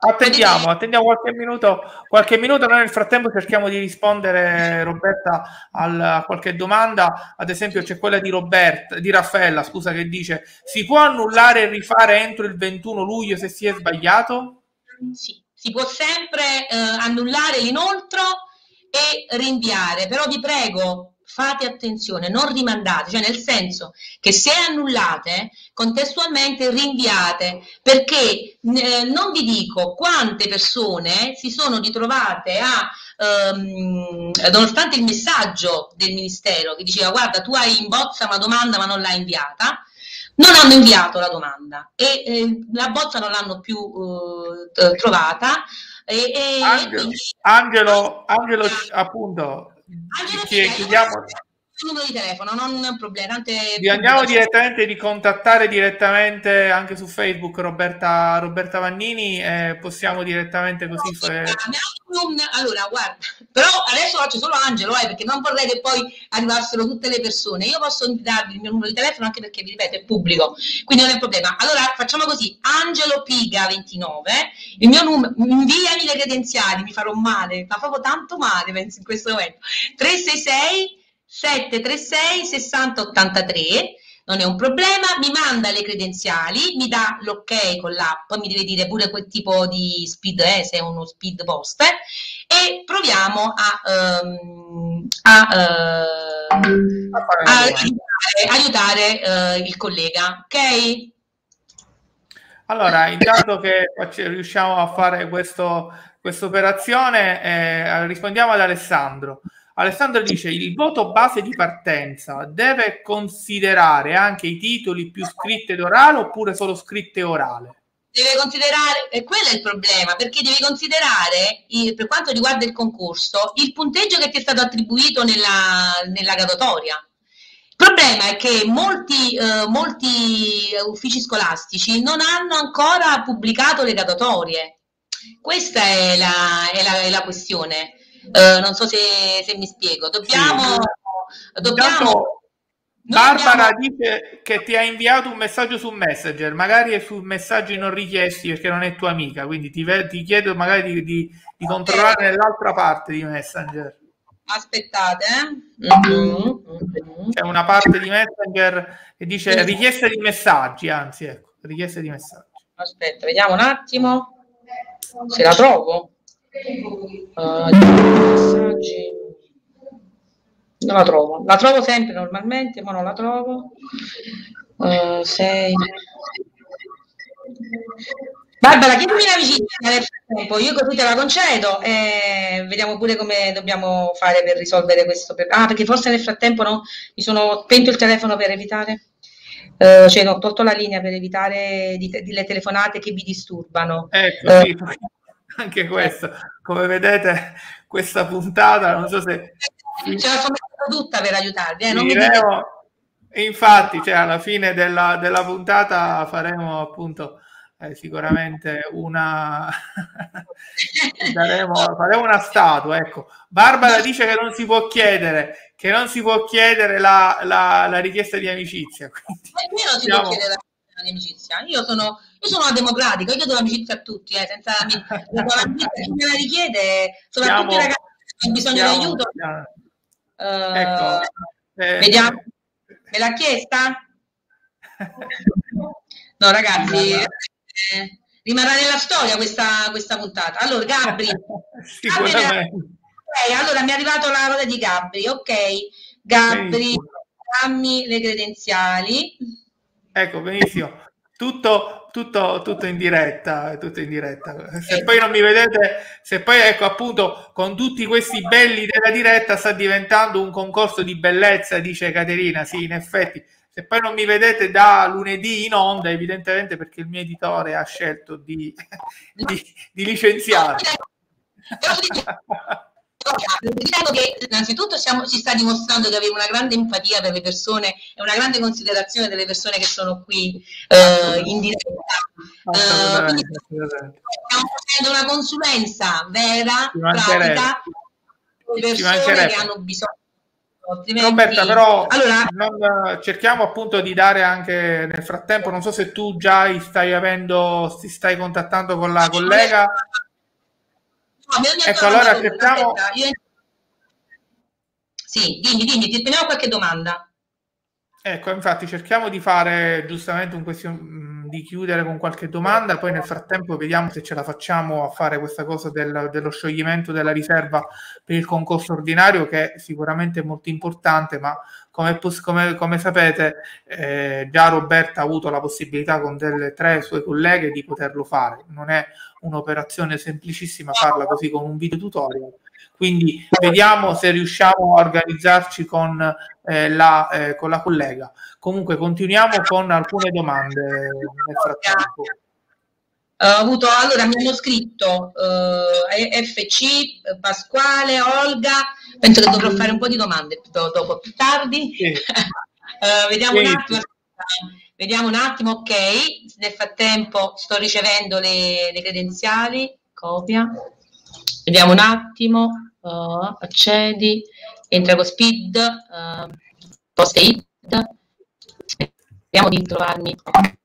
Attendiamo, attendiamo qualche minuto, qualche minuto. Noi nel frattempo cerchiamo di rispondere, Roberta, a qualche domanda. Ad esempio c'è quella di Roberta, di Raffaella, scusa, che dice: si può annullare e rifare entro il ventuno luglio se si è sbagliato? Sì, si può sempre eh, annullare l'inoltro e rinviare, però vi prego, fate attenzione, non rimandate, cioè nel senso che se annullate, contestualmente rinviate, perché eh, non vi dico quante persone si sono ritrovate a, ehm, nonostante il messaggio del Ministero che diceva guarda tu hai in bozza una domanda ma non l'hai inviata, non hanno inviato la domanda e eh, la bozza non l'hanno più eh, trovata. E, e, Angelo, e quindi, Angelo, Angelo, appunto, Angelo, ci chiediamo il numero di telefono, non un problema. Tante vi andiamo direttamente di contattare direttamente anche su Facebook Roberta, Roberta Vannini e possiamo direttamente così fare. Allora guarda, però adesso faccio solo Angelo eh, perché non vorrei che poi arrivassero tutte le persone. Io posso darvi il mio numero di telefono anche perché vi ripeto è pubblico, quindi non è un problema. Allora facciamo così: Angelo Piga ventinove, il mio numero, inviami le credenziali, mi farò male, ma proprio tanto male penso in questo momento. tre sei sei sette tre sei sei zero otto tre, non è un problema, mi manda le credenziali, mi dà l'ok con l'app, poi mi deve dire pure quel tipo di speed è, se è uno speed post, e proviamo a, um, a, uh, a aiutare, aiutare uh, il collega, ok? Allora, intanto che riusciamo a fare questo, questa operazione, eh, rispondiamo ad Alessandro. Alessandro dice: il voto base di partenza deve considerare anche i titoli più scritte d'orale oppure solo scritte orale? Deve considerare, e quello è il problema, perché devi considerare, il, per quanto riguarda il concorso, il punteggio che ti è stato attribuito nella, nella graduatoria. Il problema è che molti, eh, molti uffici scolastici non hanno ancora pubblicato le graduatorie. Questa è la, è la, è la questione. Uh, non so se, se mi spiego. Dobbiamo, sì. dobbiamo Barbara abbiamo... dice che ti ha inviato un messaggio su Messenger, magari è su messaggi non richiesti perché non è tua amica, quindi ti, ti chiedo magari di, di, di controllare okay. nell'altra parte di Messenger. Aspettate, eh? mm-hmm. C'è una parte di Messenger che dice richiesta di messaggi, anzi ecco, richiesta di messaggi. Aspetta, vediamo un attimo se la trovo. Uh, messaggi. Non la trovo, la trovo sempre normalmente, ma non la trovo. Uh, sei. Barbara, chiedimi l'amicizia nel frattempo, io così te la concedo e vediamo pure come dobbiamo fare per risolvere questo. Ah, perché forse nel frattempo no, mi sono spento il telefono per evitare, uh, cioè no, ho tolto la linea per evitare di, di le telefonate che vi disturbano. Ecco, uh, sì. Anche questo, come vedete, questa puntata, non so se... Ce la sono messa tutta per aiutarvi, eh? Non mi diremo... Infatti, cioè, alla fine della, della puntata faremo appunto eh, sicuramente una... Daremo, faremo una statua, ecco. Barbara dice che non si può chiedere, che non si può chiedere la, la, la richiesta di amicizia. Quindi, perché non si diciamo... può chiedere la richiesta di amicizia? Io sono... Io sono una democratica, io do l'amicizia a tutti, eh, senza chi me la richiede, soprattutto i ragazzi che hanno bisogno di aiuto. Uh, ecco, eh, vediamo, me l'ha chiesta? No, ragazzi, eh, rimarrà nella storia questa, questa puntata. Allora, Gabri, Gabri okay, allora mi è arrivato la nota di Gabri, ok, Gabri, dammi le credenziali. Ecco, benissimo. Tutto, tutto, tutto in diretta, tutto in diretta. Se poi non mi vedete, se poi ecco appunto con tutti questi belli della diretta sta diventando un concorso di bellezza, dice Caterina. Sì, in effetti, se poi non mi vedete da lunedì in onda, evidentemente perché il mio editore ha scelto di, di, di licenziare. Diciamo che innanzitutto siamo, ci sta dimostrando di avere una grande empatia per le persone e una grande considerazione delle persone che sono qui eh, in diretta. Uh, quindi stiamo facendo una consulenza vera, pratica, per le persone che hanno bisogno altrimenti... Roberta, però allora... non, cerchiamo appunto di dare anche nel frattempo, non so se tu già stai avendo, ti stai contattando con la collega. No, mi ecco, allora cerchiamo... Aspetta, io... Sì, dimmi, dimmi, ti prendiamo qualche domanda. Ecco, infatti cerchiamo di fare giustamente un question, di chiudere con qualche domanda, poi nel frattempo vediamo se ce la facciamo a fare questa cosa del, dello scioglimento della riserva per il concorso ordinario, che è sicuramente molto importante, ma come, come, come sapete eh, già Roberta ha avuto la possibilità con delle tre sue colleghe di poterlo fare. Non è un'operazione semplicissima farla così con un video tutorial, quindi vediamo se riusciamo a organizzarci con, eh, la, eh, con la collega. Comunque continuiamo con alcune domande nel frattempo. Ho avuto, allora mi hanno scritto uh, F C, Pasquale, Olga, penso che dovrò fare un po' di domande dopo, più tardi. Sì. uh, vediamo sì. un attimo. Vediamo un attimo, ok. Nel frattempo sto ricevendo le, le credenziali, copia. Vediamo un attimo, uh, accedi, entra con speed, uh, post-it, vediamo di trovarmi.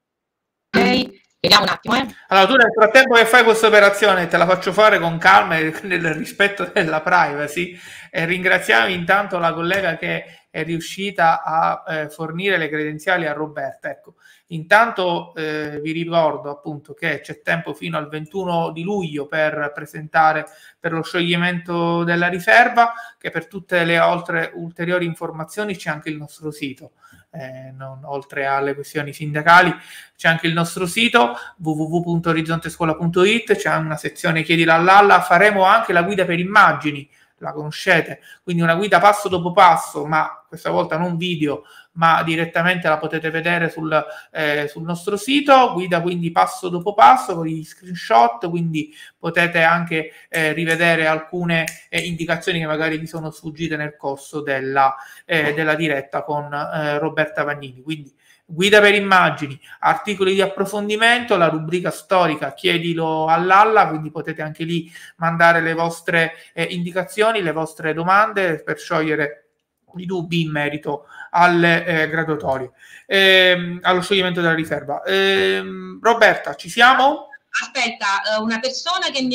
Ok. Vediamo un attimo, eh. Allora, tu nel frattempo che fai questa operazione te la faccio fare con calma e nel rispetto della privacy, e ringraziamo intanto la collega che è riuscita a eh, fornire le credenziali a Roberta. Ecco, intanto eh, vi ricordo appunto che c'è tempo fino al ventuno di luglio per presentare per lo scioglimento della riserva, che per tutte le altre ulteriori informazioni c'è anche il nostro sito. Eh, non, oltre alle questioni sindacali c'è anche il nostro sito w w w punto orizontescuola punto i t, c'è una sezione chiedila a Lalla, faremo anche la guida per immagini, la conoscete, quindi una guida passo dopo passo, ma questa volta non video, ma direttamente la potete vedere sul, eh, sul nostro sito, guida quindi passo dopo passo con gli screenshot, quindi potete anche eh, rivedere alcune eh, indicazioni che magari vi sono sfuggite nel corso della, eh, della diretta con eh, Roberta Vagnini. Quindi guida per immagini, articoli di approfondimento, la rubrica storica chiedilo all'Alla, quindi potete anche lì mandare le vostre eh, indicazioni, le vostre domande per sciogliere i dubbi in merito alle eh, graduatorie, ehm, allo scioglimento della riserva. Ehm, Roberta, ci siamo? Aspetta, una persona che mi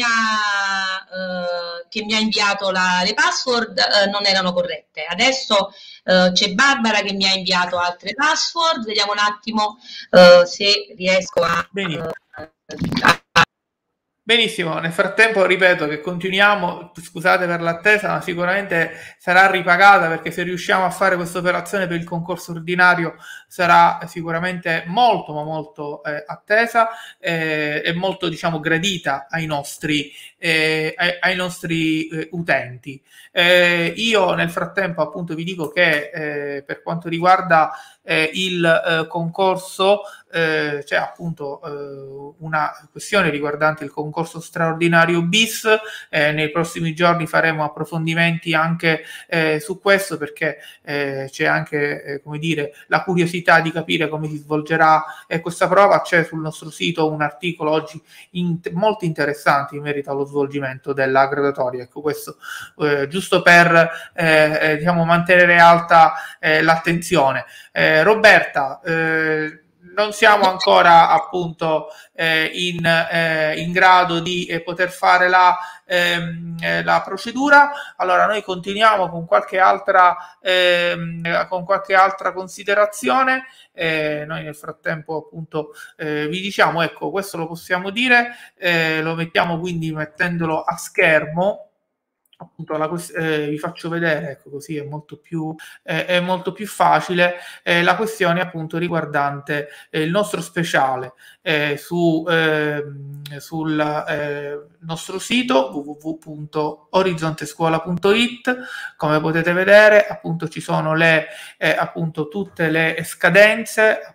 ha, uh, che mi ha inviato la, le password uh, non erano corrette. Adesso uh, c'è Barbara che mi ha inviato altre password. Vediamo un attimo uh, se riesco a... Benissimo. Uh, a Benissimo, nel frattempo ripeto che continuiamo, scusate per l'attesa, ma sicuramente sarà ripagata, perché se riusciamo a fare questa operazione per il concorso ordinario sarà sicuramente molto ma molto eh, attesa eh, e molto, diciamo, gradita ai nostri, eh, ai, ai nostri eh, utenti. Eh, io nel frattempo appunto vi dico che eh, per quanto riguarda eh, il eh, concorso eh, c'è appunto eh, una questione riguardante il concorso straordinario bis, eh, nei prossimi giorni faremo approfondimenti anche eh, su questo, perché eh, c'è anche eh, come dire la curiosità di capire come si svolgerà eh, questa prova. C'è sul nostro sito un articolo oggi in, molto interessante in merito allo svolgimento della graduatoria. Ecco, questo eh, giusto per eh, diciamo mantenere alta eh, l'attenzione. Eh, Roberta, eh, non siamo ancora appunto eh, in, eh, in grado di eh, poter fare la, ehm, eh, la procedura. Allora noi continuiamo con qualche altra, ehm, con qualche altra considerazione. Eh, noi nel frattempo appunto eh, vi diciamo, ecco, questo lo possiamo dire, eh, lo mettiamo quindi mettendolo a schermo. Appunto la, eh, vi faccio vedere, ecco, così è molto più, eh, è molto più facile, eh, la questione appunto riguardante eh, il nostro speciale eh, su, eh, sul eh, nostro sito w w w punto orizontescuola punto i t. Come potete vedere appunto ci sono le, eh, appunto tutte le scadenze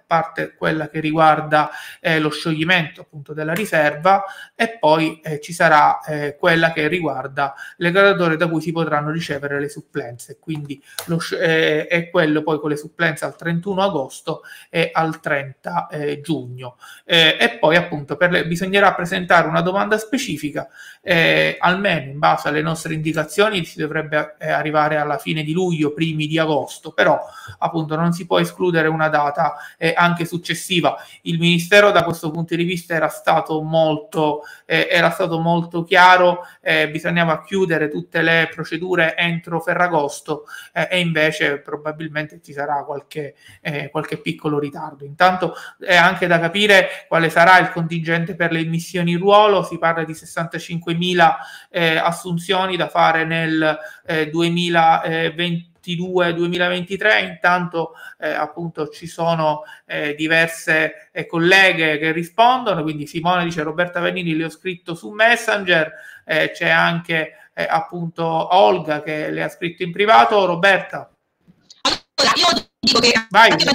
parte quella che riguarda eh, lo scioglimento appunto della riserva, e poi eh, ci sarà eh, quella che riguarda le graduatorie da cui si potranno ricevere le supplenze, quindi lo, eh, è quello poi con le supplenze al trentuno agosto e al trenta eh, giugno. Eh, e poi appunto per le, bisognerà presentare una domanda specifica, eh, almeno in base alle nostre indicazioni si dovrebbe eh, arrivare alla fine di luglio, primi di agosto, però appunto non si può escludere una data eh, anche successiva. Il Ministero da questo punto di vista era stato molto, eh, era stato molto chiaro, eh, bisognava chiudere tutte le procedure entro Ferragosto, eh, e invece probabilmente ci sarà qualche, eh, qualche piccolo ritardo. Intanto è anche da capire quale sarà il contingente per le immissioni in ruolo, si parla di sessantacinquemila eh, assunzioni da fare nel eh, duemilaventidue duemilaventitré. Intanto eh, appunto ci sono eh, diverse eh, colleghe che rispondono, quindi Simone dice: Roberta Venini, le ho scritto su Messenger, eh, c'è anche eh, appunto Olga che le ha scritto in privato. Roberta, allora, io dico che vai. Anche,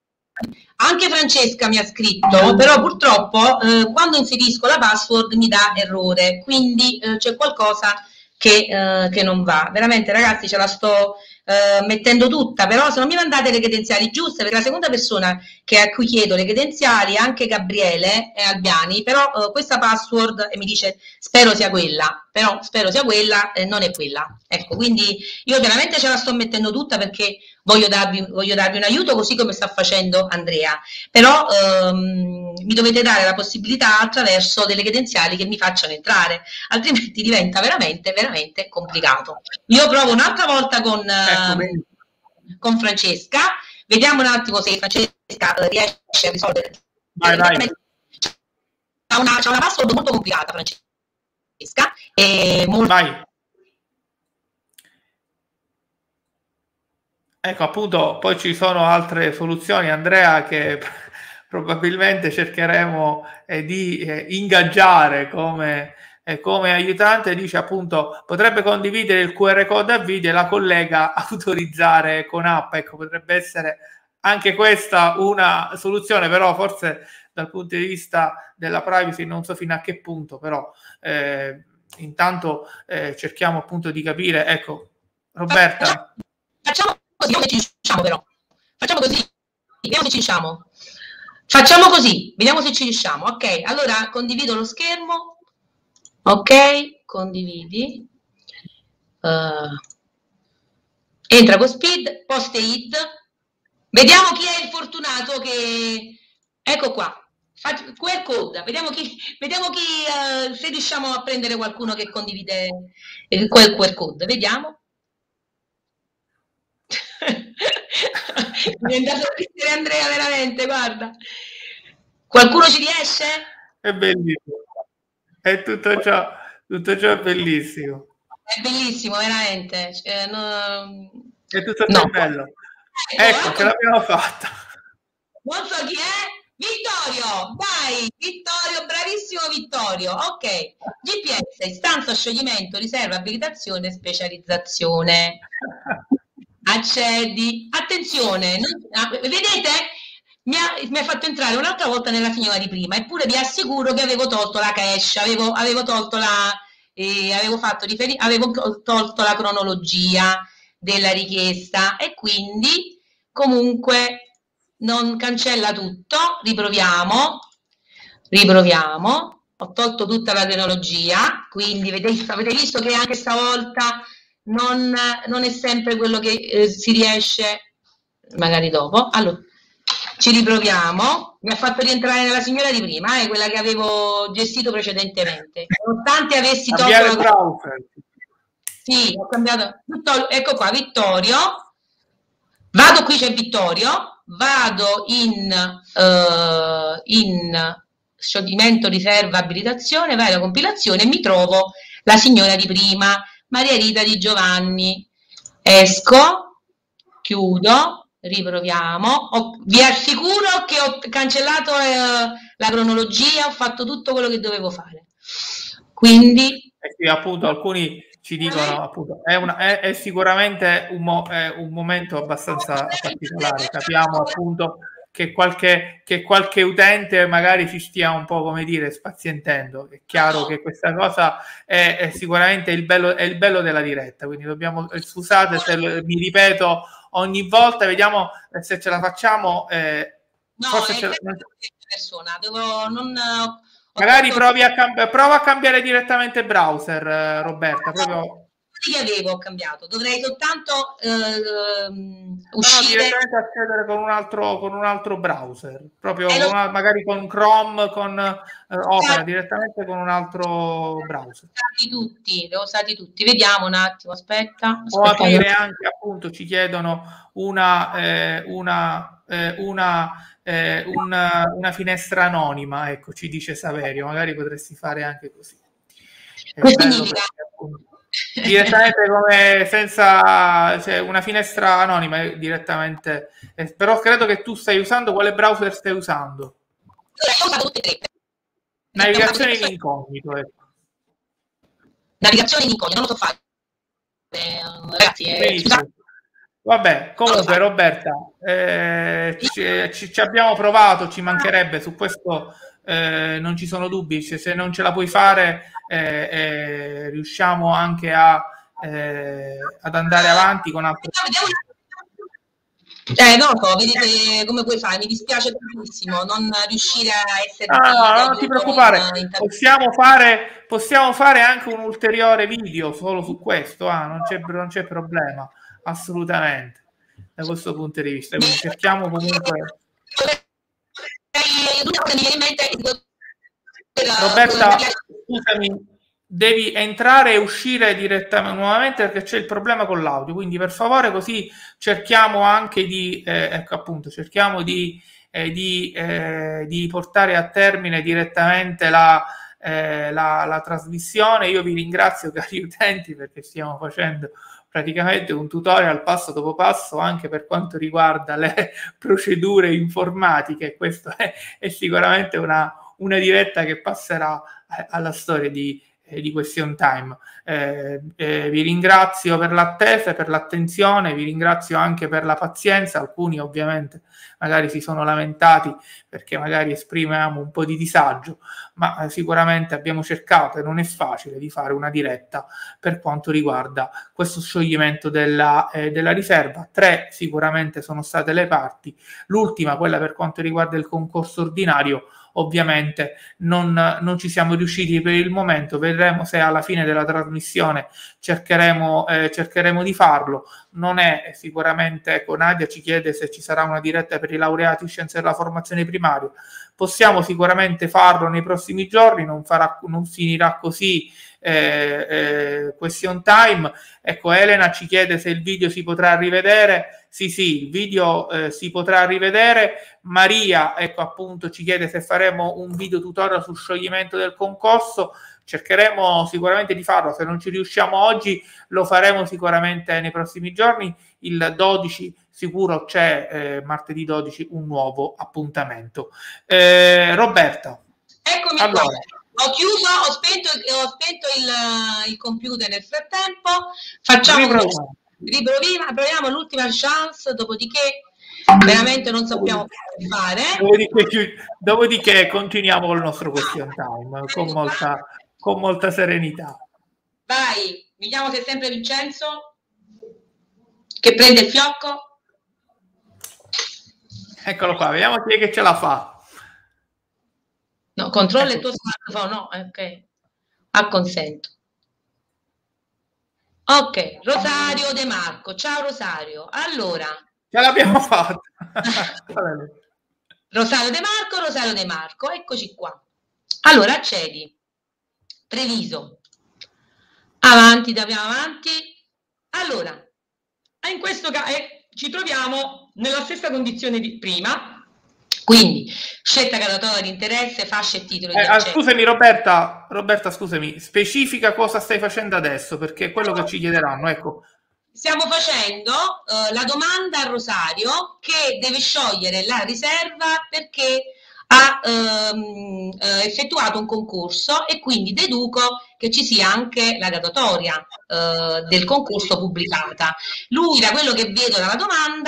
anche Francesca mi ha scritto, però purtroppo eh, quando inserisco la password mi dà errore, quindi eh, c'è qualcosa che, eh, che non va. Veramente ragazzi, ce la sto Uh, mettendo tutta, però se non mi mandate le credenziali giuste, perché la seconda persona che a cui chiedo le credenziali è anche Gabriele è Albiani, però uh, questa password e mi dice spero sia quella, però spero sia quella e eh, non è quella, ecco, quindi io veramente ce la sto mettendo tutta perché voglio darvi, voglio darvi un aiuto, così come sta facendo Andrea, però um, mi dovete dare la possibilità attraverso delle credenziali che mi facciano entrare, altrimenti diventa veramente veramente complicato. Io provo un'altra volta con uh, con Francesca, vediamo un attimo se Francesca riesce a risolvere. Vai, vai. C'ha una, c'ha una password molto complicata Francesca e molto... vai. Ecco, appunto, poi ci sono altre soluzioni, Andrea, che probabilmente cercheremo eh, di eh, ingaggiare come, eh, come aiutante. Dice appunto, potrebbe condividere il Q R code a video e la collega autorizzare con app. Ecco, potrebbe essere anche questa una soluzione, però forse dal punto di vista della privacy non so fino a che punto, però eh, intanto eh, cerchiamo appunto di capire. Ecco, Roberta. Facciamo così, vediamo se ci riusciamo però. Facciamo così, vediamo se ci riusciamo. Facciamo così, vediamo se ci riusciamo. Ok, allora condivido lo schermo. Ok, condividi. Uh, entra con speed, post-it. Vediamo chi è il fortunato che... Ecco qua. Q R code, vediamo chi, vediamo chi uh, se riusciamo a prendere qualcuno che condivide il Q R code. Vediamo. Mi è andato a scrivere Andrea, veramente, guarda. Qualcuno ci riesce? È bellissimo. È tutto ciò, tutto ciò è bellissimo. È bellissimo, veramente. Cioè, no... È tutto no. bello. Ecco, ecco, ce l'abbiamo fatta. Non so chi è. Vittorio, dai, Vittorio, bravissimo Vittorio. Ok, G P S, istanza, scioglimento, riserva, abilitazione, specializzazione. Accedi, attenzione, non, vedete? Mi ha, mi ha fatto entrare un'altra volta nella signora di prima, eppure vi assicuro che avevo tolto la cache, avevo, avevo tolto la eh, avevo fatto riferi- avevo tolto la cronologia della richiesta e quindi comunque non cancella tutto. Riproviamo, riproviamo. Ho tolto tutta la cronologia, quindi vedete, avete visto che anche stavolta non, non è sempre quello che eh, si riesce, magari dopo. Allora, ci riproviamo. Mi ha fatto rientrare nella signora di prima, eh, quella che avevo gestito precedentemente. Nonostante avessi tolto la cronologia. Sì, ho cambiato. Vittorio, ecco qua, Vittorio. Vado, qui c'è Vittorio. Vado in, uh, in scioglimento, riserva, abilitazione, vai alla compilazione e mi trovo la signora di prima, Maria Rita Di Giovanni. Esco, chiudo, riproviamo. Ho, vi assicuro che ho cancellato eh, la cronologia, ho fatto tutto quello che dovevo fare. Quindi... Eh sì, appunto, alcuni ci dicono, appunto, è, una, è, è sicuramente un, mo, è un momento abbastanza particolare. Capiamo appunto che qualche, che qualche utente magari si stia un po', come dire, spazientendo. È chiaro che questa cosa è, è sicuramente il bello, è il bello della diretta, quindi dobbiamo, scusate se lo, mi ripeto ogni volta, vediamo se ce la facciamo. Eh, no, forse è ce la... persona, devo non... Magari provi a, cambi- prova a cambiare direttamente browser, eh, Roberta, proprio... che avevo ho cambiato, dovrei soltanto eh, uscire, no, direttamente accedere con un altro con un altro browser, proprio con una, magari con Chrome, con eh, Opera, direttamente con un altro browser. Li ho usati tutti, li ho usati tutti, vediamo un attimo, aspetta, o aprire anche, appunto, ci chiedono una eh, una eh, una, eh, una una finestra anonima, ecco, ci dice Saverio, magari potresti fare anche così. È bello perché, appunto, direttamente come senza, cioè, una finestra anonima direttamente, eh, però credo che tu stai usando, quale browser stai usando? Navigazione in incognito, ecco. Navigazione in incognito, non lo so fare, eh, ragazzi, eh, vabbè, comunque Roberta, eh, ci, ci, ci abbiamo provato, ci mancherebbe, su questo eh, non ci sono dubbi, se, se non ce la puoi fare eh, eh, riusciamo anche a, eh, ad andare avanti con altri. Eh, non lo so, vedete come puoi fare, mi dispiace tantissimo non riuscire a essere... Ah, no, non ti preoccupare, possiamo fare, possiamo fare anche un ulteriore video solo su questo, ah, non c'è non c'è problema, assolutamente, da questo punto di vista, quindi cerchiamo comunque... Roberta, scusami, devi entrare e uscire direttamente nuovamente perché c'è il problema con l'audio, quindi per favore, così cerchiamo anche di eh, ecco, appunto, cerchiamo di, eh, di, eh, di portare a termine direttamente la, eh, la, la trasmissione. Io vi ringrazio, cari utenti, perché stiamo facendo praticamente un tutorial passo dopo passo anche per quanto riguarda le procedure informatiche. Questo è, è sicuramente una, una diretta che passerà alla storia di di Question Time. Eh, eh, vi ringrazio per l'attesa e per l'attenzione, vi ringrazio anche per la pazienza. Alcuni ovviamente magari si sono lamentati perché magari esprimiamo un po' di disagio, ma eh, sicuramente abbiamo cercato, e non è facile, di fare una diretta per quanto riguarda questo scioglimento della, eh, della riserva. Tre sicuramente sono state le parti, l'ultima, quella per quanto riguarda il concorso ordinario, ovviamente non, non ci siamo riusciti per il momento, vedremo se alla fine della trasmissione cercheremo, eh, cercheremo di farlo. Non è sicuramente, ecco, Nadia ci chiede se ci sarà una diretta per i laureati in scienze della formazione primaria, possiamo sicuramente farlo nei prossimi giorni, non, farà, non finirà così eh, eh, Question Time. Ecco, Elena ci chiede se il video si potrà rivedere. Sì, sì, il video eh, si potrà rivedere. Maria, ecco, appunto, ci chiede se faremo un video tutorial sul scioglimento del concorso. Cercheremo sicuramente di farlo, se non ci riusciamo oggi lo faremo sicuramente nei prossimi giorni. Il dodici sicuro c'è, eh, martedì dodici, un nuovo appuntamento. Eh, Roberta, eccomi allora. Qua. Ho chiuso, ho spento, ho spento il, il computer nel frattempo. Facciamo riproviamo. Riproviamo, proviamo l'ultima chance, dopodiché veramente non sappiamo cosa fare. Dopodiché, dopodiché continuiamo con il nostro question time con molta, con molta serenità. Vai, vediamo se è sempre Vincenzo che prende il fiocco. Eccolo qua, vediamo chi è che ce la fa. No, controlla ecco. Il tuo smartphone, no, ok. Acconsento. Ok, Rosario De Marco. Ciao Rosario. Allora. Ce l'abbiamo fatta. Rosario De Marco, Rosario De Marco. Eccoci qua. Allora, accedi. Treviso. Avanti, andiamo avanti. Allora, in questo caso eh, ci troviamo nella stessa condizione di prima. Quindi, scelta graduatoria di interesse, fascia e titolo di eh, scusami Roberta, Roberta, scusami, specifica cosa stai facendo adesso, perché è quello che ci chiederanno, ecco. Stiamo facendo uh, la domanda a Rosario che deve sciogliere la riserva perché ha um, uh, effettuato un concorso e quindi deduco che ci sia anche la graduatoria uh, del concorso pubblicata. Lui, da quello che vedo dalla domanda,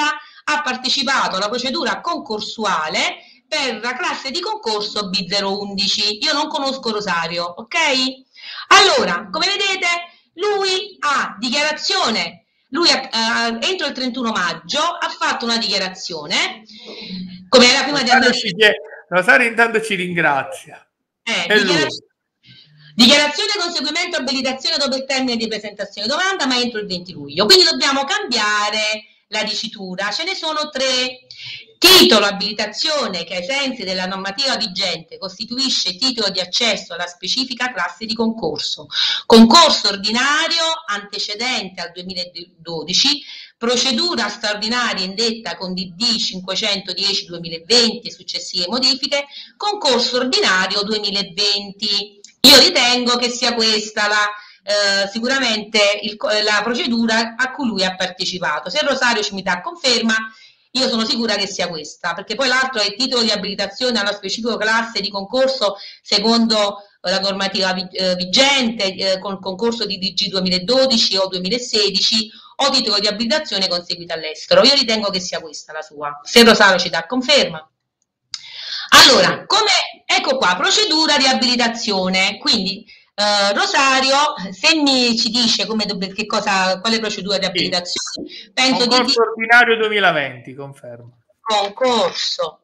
ha partecipato alla procedura concorsuale per la classe di concorso B zero undici. Io non conosco Rosario, ok? Allora, come vedete, lui ha dichiarazione, lui ha, uh, entro il trentuno maggio ha fatto una dichiarazione, come era prima Rosario di andare... Ci, Rosario intanto ci ringrazia. Eh, dichiarazione, dichiarazione conseguimento abilitazione dopo il termine di presentazione domanda, ma entro il venti luglio. Quindi dobbiamo cambiare la dicitura. Ce ne sono tre. Titolo abilitazione che ai sensi della normativa vigente costituisce titolo di accesso alla specifica classe di concorso. Concorso ordinario antecedente al duemiladodici, procedura straordinaria indetta con D D cinquecentodieci duemilaventi e successive modifiche, concorso ordinario duemilaventi. Io ritengo che sia questa la eh, sicuramente il, la procedura a cui lui ha partecipato. Se Rosario ci mi dà conferma, io sono sicura che sia questa, perché poi l'altro è il titolo di abilitazione alla specifica classe di concorso secondo la normativa vigente, eh, con concorso di D G duemiladodici o duemilasedici, o titolo di abilitazione conseguito all'estero. Io ritengo che sia questa la sua. Se Rosario ci dà conferma. Allora, come, ecco qua, procedura di abilitazione. Quindi Uh, Rosario, se mi ci dice come che cosa, quale procedura di abilitazione, sì. Penso concorso di ordinario duemilaventi, confermo. Concorso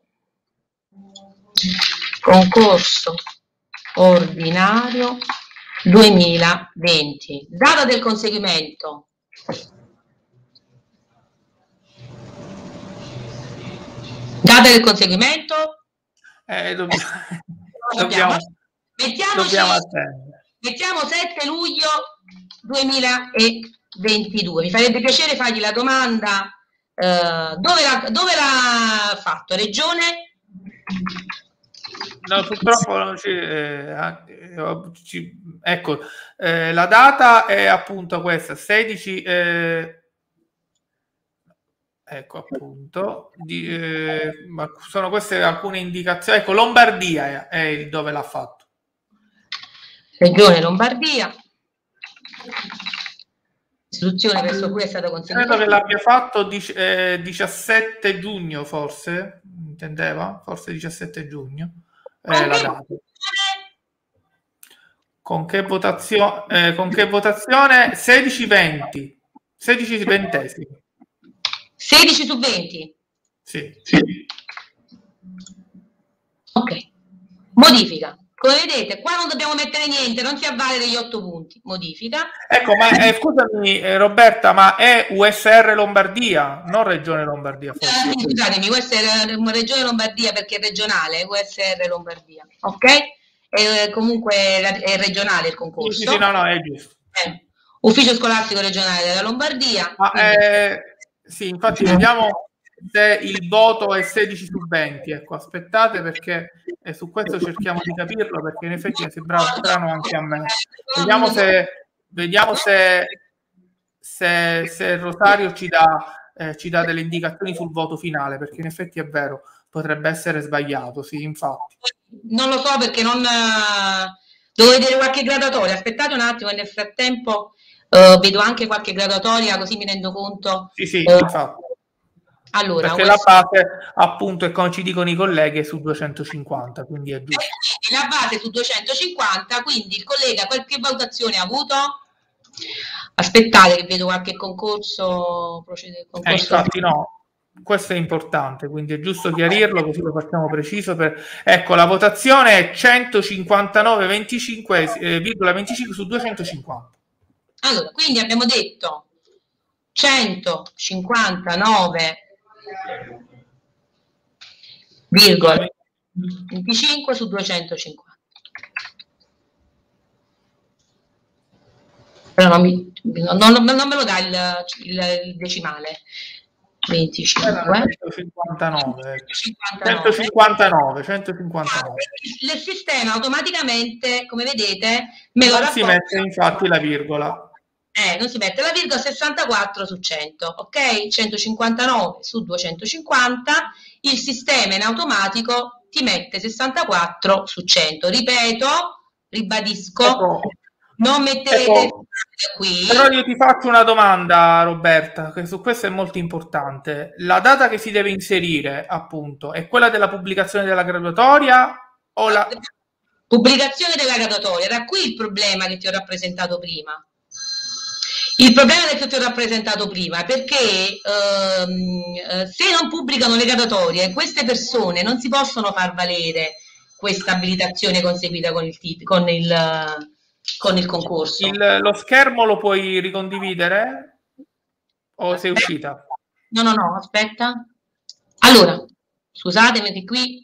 concorso ordinario duemilaventi. Data del conseguimento. Data del conseguimento? Eh, dobbiamo, eh, dobbiamo, mettiamoci, dobbiamo attendere. Mettiamo sette luglio duemilaventidue. Mi farebbe piacere fargli la domanda eh, dove, l'ha, dove l'ha fatto? Regione? No, purtroppo non ci, eh, ci, ecco, eh, la data è appunto questa, sedici, eh, ecco appunto, di, eh, ma sono queste alcune indicazioni, ecco, Lombardia è, è il dove l'ha fatto. Regione Lombardia, istruzione verso cui è stato conseguito. Credo che l'abbia fatto dic- eh, diciassette giugno, forse, intendeva? Forse diciassette giugno. Eh, la data. Con che votazione? Eh, con che votazione? sedici venti. sedici ventesimi. sedici su venti? Sì. sì. Ok. Modifica. Come vedete, qua non dobbiamo mettere niente, non si avvale degli otto punti. Modifica. Ecco, ma eh, scusami eh, Roberta, ma è U S R Lombardia, non Regione Lombardia forse. Eh, scusatemi, U S R Regione Lombardia perché è regionale, U S R Lombardia, ok? E, comunque è regionale il concorso. Sì, sì, no, no, è giusto. Eh. Ufficio scolastico regionale della Lombardia. Ma, eh, sì, infatti vediamo se il voto è sedici su venti, ecco, aspettate perché eh, su questo cerchiamo di capirlo perché in effetti mi sembrava strano anche a me. Vediamo se, vediamo se, se, se Rosario ci dà, eh, ci dà delle indicazioni sul voto finale, perché in effetti è vero, potrebbe essere sbagliato, sì, infatti. Non lo so perché non... Devo vedere qualche gradatoria, aspettate un attimo, nel frattempo uh, vedo anche qualche gradatoria così mi rendo conto. Sì, sì, uh, infatti. Allora, perché questo... la base appunto è come ci dicono i colleghi è su duecentocinquanta, quindi è giusto. Eh, la base su duecentocinquanta, quindi il collega qualche valutazione ha avuto? Aspettate che vedo qualche concorso, procede, concorso... Eh, infatti no, questo è importante, quindi è giusto chiarirlo così lo facciamo preciso. Per... Ecco, la votazione è centocinquantanove virgola venticinque su duecentocinquanta. Allora, quindi abbiamo detto centocinquantanove virgola venticinque su duecentocinquanta. Però non, mi, non, non, non me lo dà il, il, il decimale. venticinque centocinquantanove centocinquantanove centocinquantanove. Il sistema automaticamente, come vedete, me lo non rapporta. Si mette infatti la virgola. Eh, non si mette la virgola, sessantaquattro su cento, ok? centocinquantanove su duecentocinquanta, il sistema in automatico ti mette sessantaquattro su cento. Ripeto, ribadisco. Ecco, Non mettete Ecco, qui. però io ti faccio una domanda, Roberta, che su questo è molto importante. La data che si deve inserire, appunto, è quella della pubblicazione della graduatoria o la... Pubblicazione della graduatoria, era qui il problema che ti ho rappresentato prima. Il problema che ti ho rappresentato prima, perché ehm, se non pubblicano le graduatorie, queste persone non si possono far valere questa abilitazione conseguita con il, con il, con il concorso. Il, lo schermo lo puoi ricondividere? O sei uscita? No, no, no, aspetta. Allora, scusatemi che qui...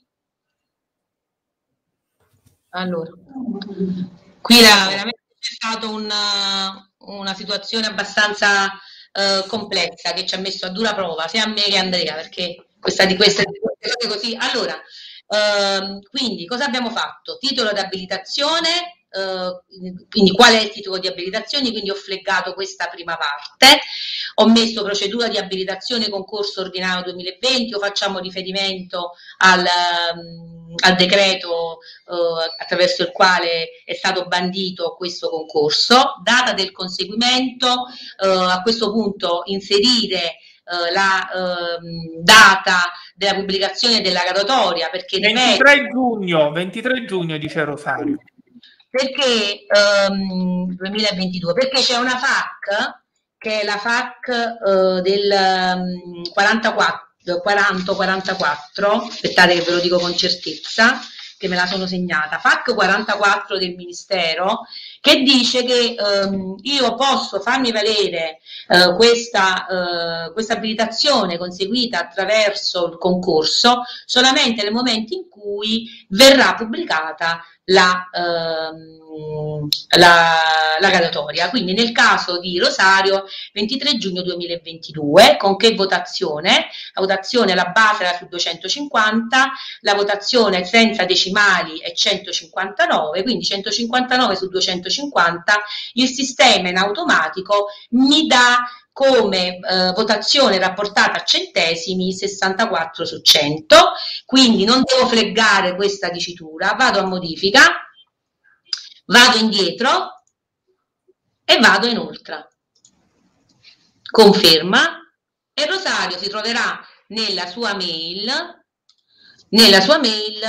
Allora, qui era veramente c'è stata una, una situazione abbastanza eh, complessa che ci ha messo a dura prova sia a me che a Andrea, perché questa di queste cose così. Allora, ehm, quindi cosa abbiamo fatto? Titolo di abilitazione. Uh, quindi qual è il titolo di abilitazione, quindi ho fleggato questa prima parte, ho messo procedura di abilitazione concorso ordinario duemilaventi, o facciamo riferimento al, um, al decreto uh, attraverso il quale è stato bandito questo concorso, data del conseguimento, uh, a questo punto inserire uh, la uh, data della pubblicazione della graduatoria, perché ventitré giugno, ventitré giugno dice Rosario. Perché um, duemilaventidue, perché c'è una F A Q che è la F A Q uh, del um, quarantaquattro, quaranta quarantaquattro, aspettate che ve lo dico con certezza, che me la sono segnata, F A Q quarantaquattro del Ministero, che dice che um, io posso farmi valere uh, questa, uh, questa abilitazione conseguita attraverso il concorso solamente nel momento in cui verrà pubblicata La, ehm, la, la graduatoria. Quindi nel caso di Rosario ventitré giugno duemilaventidue, con che votazione? La votazione, la base era su duecentocinquanta, la votazione senza decimali è centocinquantanove, quindi centocinquantanove su duecentocinquanta, il sistema in automatico mi dà come eh, votazione rapportata a centesimi sessantaquattro su cento, quindi non devo fleggare questa dicitura, vado a modifica, vado indietro e vado in ultra, conferma, e Rosario si troverà nella sua mail, nella sua mail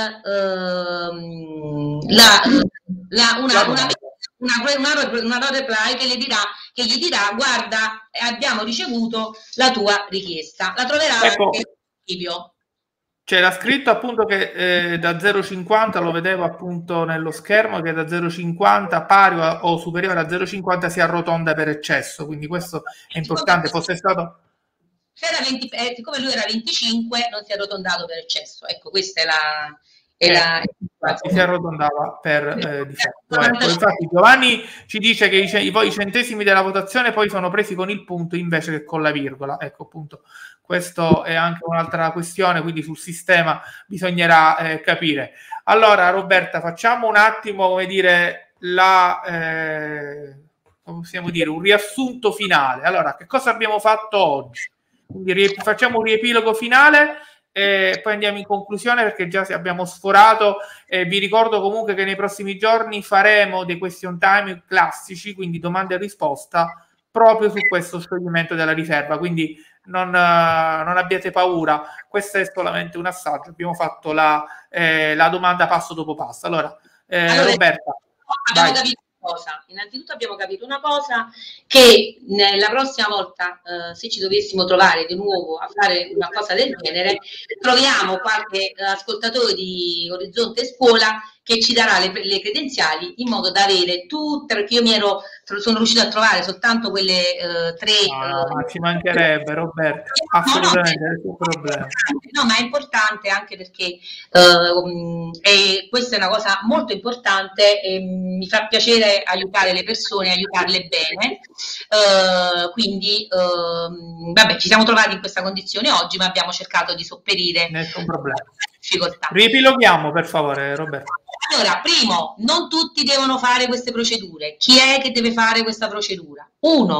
ehm, la, la, una, una Una, una, una reply che, le dirà, che gli dirà: guarda, abbiamo ricevuto la tua richiesta. La troverà ecco, anche video. C'era scritto appunto che eh, da zero virgola cinquanta, lo vedevo appunto nello schermo, che da zero virgola cinquanta pari o superiore a zero virgola cinquanta si arrotonda per eccesso, quindi questo è importante. Fosse stato... Se era venti, eh, siccome lui era venticinque non si è arrotondato per eccesso, ecco, questa è la... E la... infatti si arrotondava per eh, difetto. Ecco, infatti Giovanni ci dice che i, i, i centesimi della votazione poi sono presi con il punto invece che con la virgola. Ecco, appunto, questo è anche un'altra questione, quindi sul sistema bisognerà eh, capire. Allora Roberta, facciamo un attimo, come dire, la eh, come possiamo dire, un riassunto finale. Allora, che cosa abbiamo fatto oggi? Quindi facciamo un riepilogo finale e poi andiamo in conclusione, perché già abbiamo sforato. Eh, vi ricordo comunque che nei prossimi giorni faremo dei question time classici, quindi domande e risposta proprio su questo scioglimento della riserva, quindi non, uh, non abbiate paura, questo è solamente un assaggio. Abbiamo fatto la, eh, la domanda passo dopo passo. Allora, eh, allora Roberta, abbiamo capito cosa. Innanzitutto abbiamo capito una cosa, che la prossima volta eh, se ci dovessimo trovare di nuovo a fare una cosa del genere, troviamo qualche eh, ascoltatore di Orizzonte Scuola che ci darà le, le credenziali, in modo da avere tutte, perché io mi ero sono riuscito a trovare soltanto quelle eh, tre. No, no, ma ci mancherebbe, Roberto, assolutamente, no, no, problema. No, ma è importante anche perché uh, e questa è una cosa molto importante e mi fa piacere aiutare le persone, aiutarle bene. Uh, quindi, uh, vabbè, ci siamo trovati in questa condizione oggi, ma abbiamo cercato di sopperire. Nessun problema. Difficoltà. Riepiloghiamo, per favore, Roberto. Allora, primo, non tutti devono fare queste procedure. Chi è che deve fare questa procedura? Uno,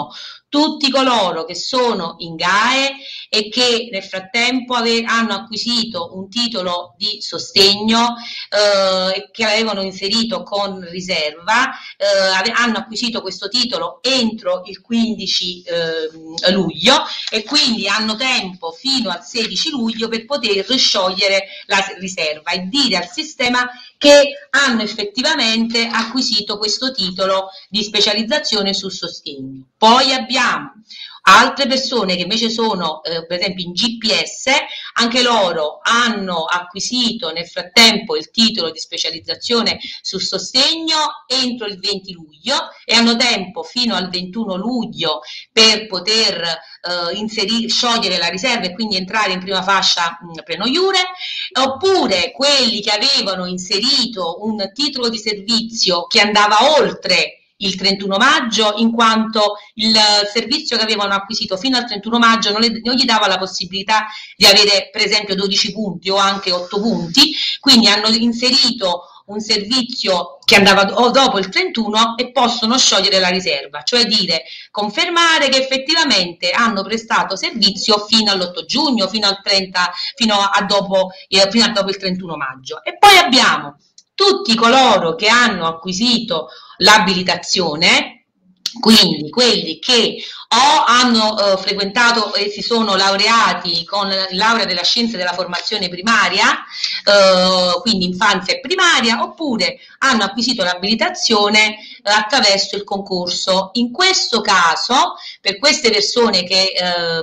tutti coloro che sono in G A E e che nel frattempo ave- hanno acquisito un titolo di sostegno eh, e che avevano inserito con riserva, eh, ave- hanno acquisito questo titolo entro il quindici eh, luglio e quindi hanno tempo fino al sedici luglio per poter sciogliere la riserva e dire al sistema che hanno effettivamente acquisito questo titolo di specializzazione sul sostegno. Poi abbiamo altre persone che invece sono eh, per esempio in G P S, anche loro hanno acquisito nel frattempo il titolo di specializzazione sul sostegno entro il venti luglio e hanno tempo fino al ventuno luglio per poter eh, inserire, sciogliere la riserva e quindi entrare in prima fascia mh, pleno iure, oppure quelli che avevano inserito un titolo di servizio che andava oltre il trentuno maggio, in quanto il servizio che avevano acquisito fino al trentuno maggio non, le, non gli dava la possibilità di avere per esempio dodici punti o anche otto punti, quindi hanno inserito un servizio che andava dopo il trentuno e possono sciogliere la riserva, cioè dire, confermare che effettivamente hanno prestato servizio fino all'otto giugno, fino al trenta, fino a dopo, eh, fino a dopo il trentuno maggio. E poi abbiamo tutti coloro che hanno acquisito l'abilitazione, quindi quelli che o hanno eh, frequentato e si sono laureati con laurea della scienza della formazione primaria, eh, quindi infanzia e primaria, oppure hanno acquisito l'abilitazione eh, attraverso il concorso. In questo caso, per queste persone che eh,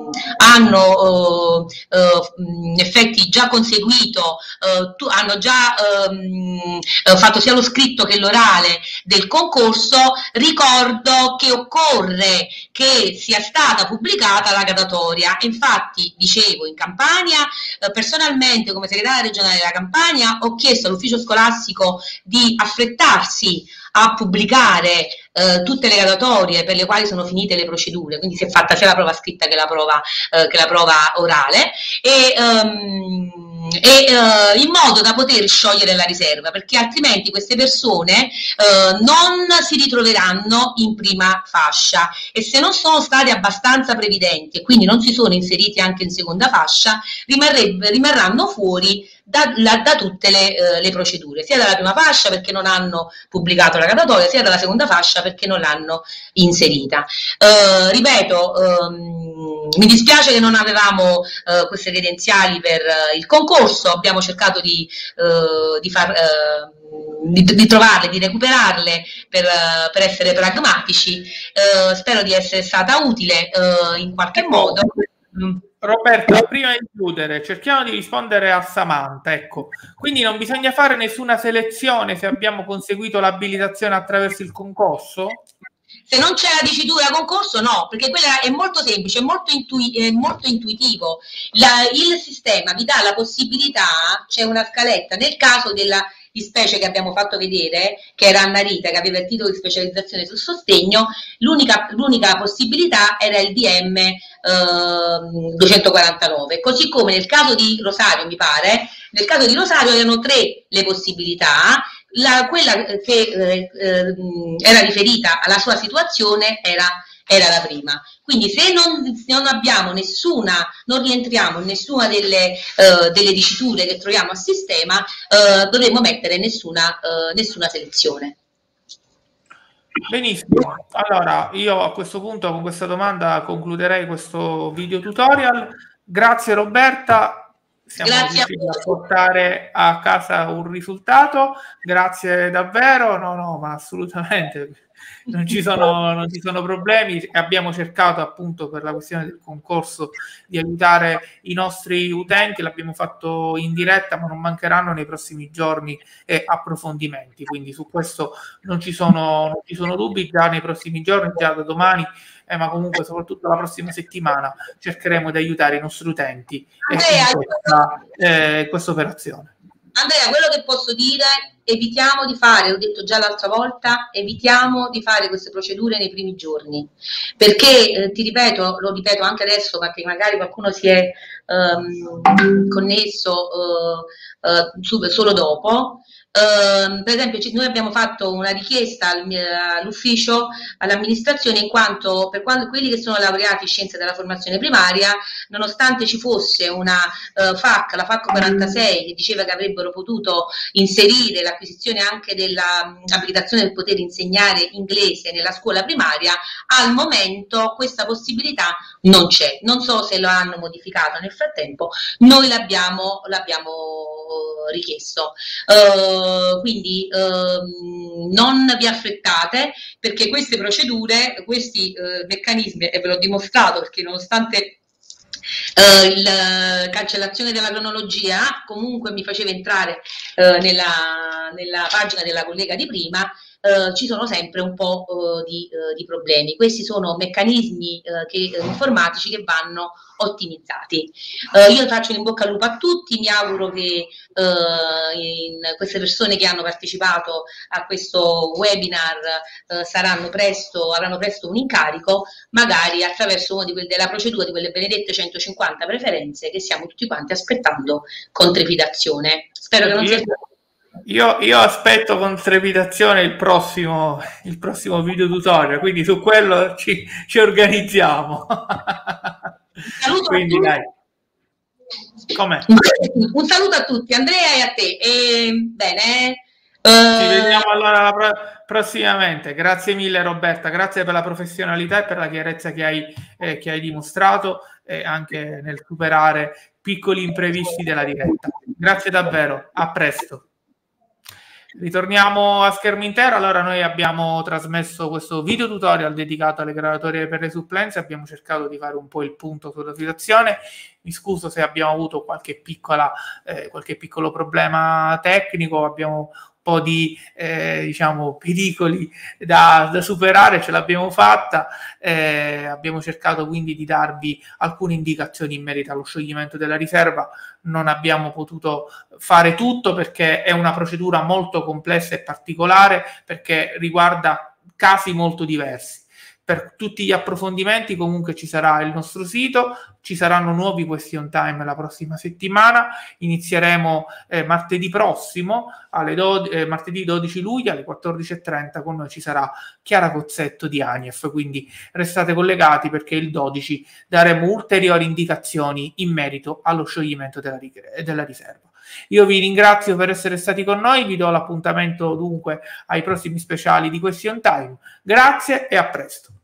hanno eh, eh, in effetti già conseguito, eh, tu, hanno già ehm, fatto sia lo scritto che l'orale del concorso, ricordo che occorre che sia stata pubblicata la graduatoria. Infatti, dicevo, in Campania, eh, personalmente come segretaria regionale della Campania ho chiesto all'ufficio scolastico di affrettarsi a pubblicare eh, tutte le graduatorie per le quali sono finite le procedure, quindi si è fatta sia la prova scritta che la prova, eh, che la prova orale, e, um, e uh, in modo da poter sciogliere la riserva, perché altrimenti queste persone uh, non si ritroveranno in prima fascia e se non sono stati abbastanza previdenti e quindi non si sono inseriti anche in seconda fascia, rimarranno fuori Da, la, da tutte le, eh, le procedure, sia dalla prima fascia perché non hanno pubblicato la graduatoria, sia dalla seconda fascia perché non l'hanno inserita. Eh, ripeto, ehm, mi dispiace che non avevamo eh, queste credenziali per eh, il concorso, abbiamo cercato di, eh, di, far, eh, di, di trovarle, di recuperarle per, eh, per essere pragmatici. Eh, spero di essere stata utile eh, in qualche modo. Roberta, prima di chiudere, cerchiamo di rispondere a Samantha. Ecco, quindi non bisogna fare nessuna selezione se abbiamo conseguito l'abilitazione attraverso il concorso? Se non c'è la dicitura concorso, no, perché quella è molto semplice, è molto, intui- è molto intuitivo. La, il sistema vi dà la possibilità, c'è una scaletta, nel caso della di specie che abbiamo fatto vedere, che era Anna Rita, che aveva il titolo di specializzazione sul sostegno, l'unica, l'unica possibilità era il D M eh, duecentoquarantanove, così come nel caso di Rosario, mi pare, nel caso di Rosario erano tre le possibilità, la, quella che eh, eh, era riferita alla sua situazione era era la prima. Quindi se non, se non abbiamo nessuna, non rientriamo in nessuna delle, uh, delle diciture che troviamo a sistema, uh, dovremmo mettere nessuna, uh, nessuna selezione. Benissimo, allora io a questo punto con questa domanda concluderei questo video tutorial. Grazie Roberta, siamo Grazie riusciti a, a portare a casa un risultato, grazie davvero, no no ma assolutamente non ci sono, non ci sono problemi, abbiamo cercato appunto per la questione del concorso di aiutare i nostri utenti, l'abbiamo fatto in diretta ma non mancheranno nei prossimi giorni eh, approfondimenti, quindi su questo non ci sono, non ci sono dubbi, già nei prossimi giorni, già da domani eh, ma comunque soprattutto la prossima settimana cercheremo di aiutare i nostri utenti eh, in questa, eh, questa operazione. Andrea, quello che posso dire evitiamo di fare, l'ho detto già l'altra volta, evitiamo di fare queste procedure nei primi giorni, perché eh, ti ripeto, lo ripeto anche adesso, perché magari qualcuno si è ehm, connesso eh, eh, solo dopo. Uh, per esempio noi abbiamo fatto una richiesta al, all'ufficio, all'amministrazione, in quanto per quando, quelli che sono laureati in scienze della formazione primaria, nonostante ci fosse una uh, F A Q, la F A Q quarantasei, che diceva che avrebbero potuto inserire l'acquisizione anche dell'abilitazione del poter insegnare inglese nella scuola primaria, al momento questa possibilità non c'è. Non so se lo hanno modificato nel frattempo, noi l'abbiamo, l'abbiamo richiesto. Uh, quindi uh, non vi affrettate, perché queste procedure, questi uh, meccanismi, e ve l'ho dimostrato, perché nonostante uh, la cancellazione della cronologia comunque mi faceva entrare uh, nella, nella pagina della collega di prima, Uh, ci sono sempre un po' uh, di, uh, di problemi. Questi sono meccanismi uh, che, uh, informatici che vanno ottimizzati. Uh, io faccio in bocca al lupo a tutti, mi auguro che uh, in queste persone che hanno partecipato a questo webinar uh, saranno presto, avranno presto un incarico, magari attraverso una di quelle, della procedura di quelle benedette centocinquanta preferenze che stiamo tutti quanti aspettando con trepidazione. Spero che non sia... Io, io aspetto con trepidazione il prossimo, il prossimo video tutorial, quindi su quello ci, ci organizziamo. Saluto quindi, a dai. Com'è? Un saluto a tutti, Andrea, e a te. E, bene. Ci vediamo allora pro prossimamente. Grazie mille Roberta, grazie per la professionalità e per la chiarezza che hai, eh, che hai dimostrato, e anche nel superare piccoli imprevisti della diretta. Grazie davvero, a presto. Ritorniamo a schermo intero. Allora, noi abbiamo trasmesso questo video tutorial dedicato alle graduatorie per le supplenze, abbiamo cercato di fare un po' il punto sulla situazione. Mi scuso se abbiamo avuto qualche piccola eh, qualche piccolo problema tecnico, abbiamo un po' di eh, diciamo pericoli da, da superare, ce l'abbiamo fatta. Eh, abbiamo cercato quindi di darvi alcune indicazioni in merito allo scioglimento della riserva. Non abbiamo potuto fare tutto perché è una procedura molto complessa e particolare, perché riguarda casi molto diversi. Per tutti gli approfondimenti comunque ci sarà il nostro sito, ci saranno nuovi question time la prossima settimana, inizieremo eh, martedì prossimo, alle do eh, martedì dodici luglio alle quattordici e trenta, con noi ci sarà Chiara Cozzetto di ANIEF, quindi restate collegati perché il dodici daremo ulteriori indicazioni in merito allo scioglimento della, della riserva. Io vi ringrazio per essere stati con noi, vi do l'appuntamento dunque ai prossimi speciali di Question Time. Grazie e a presto.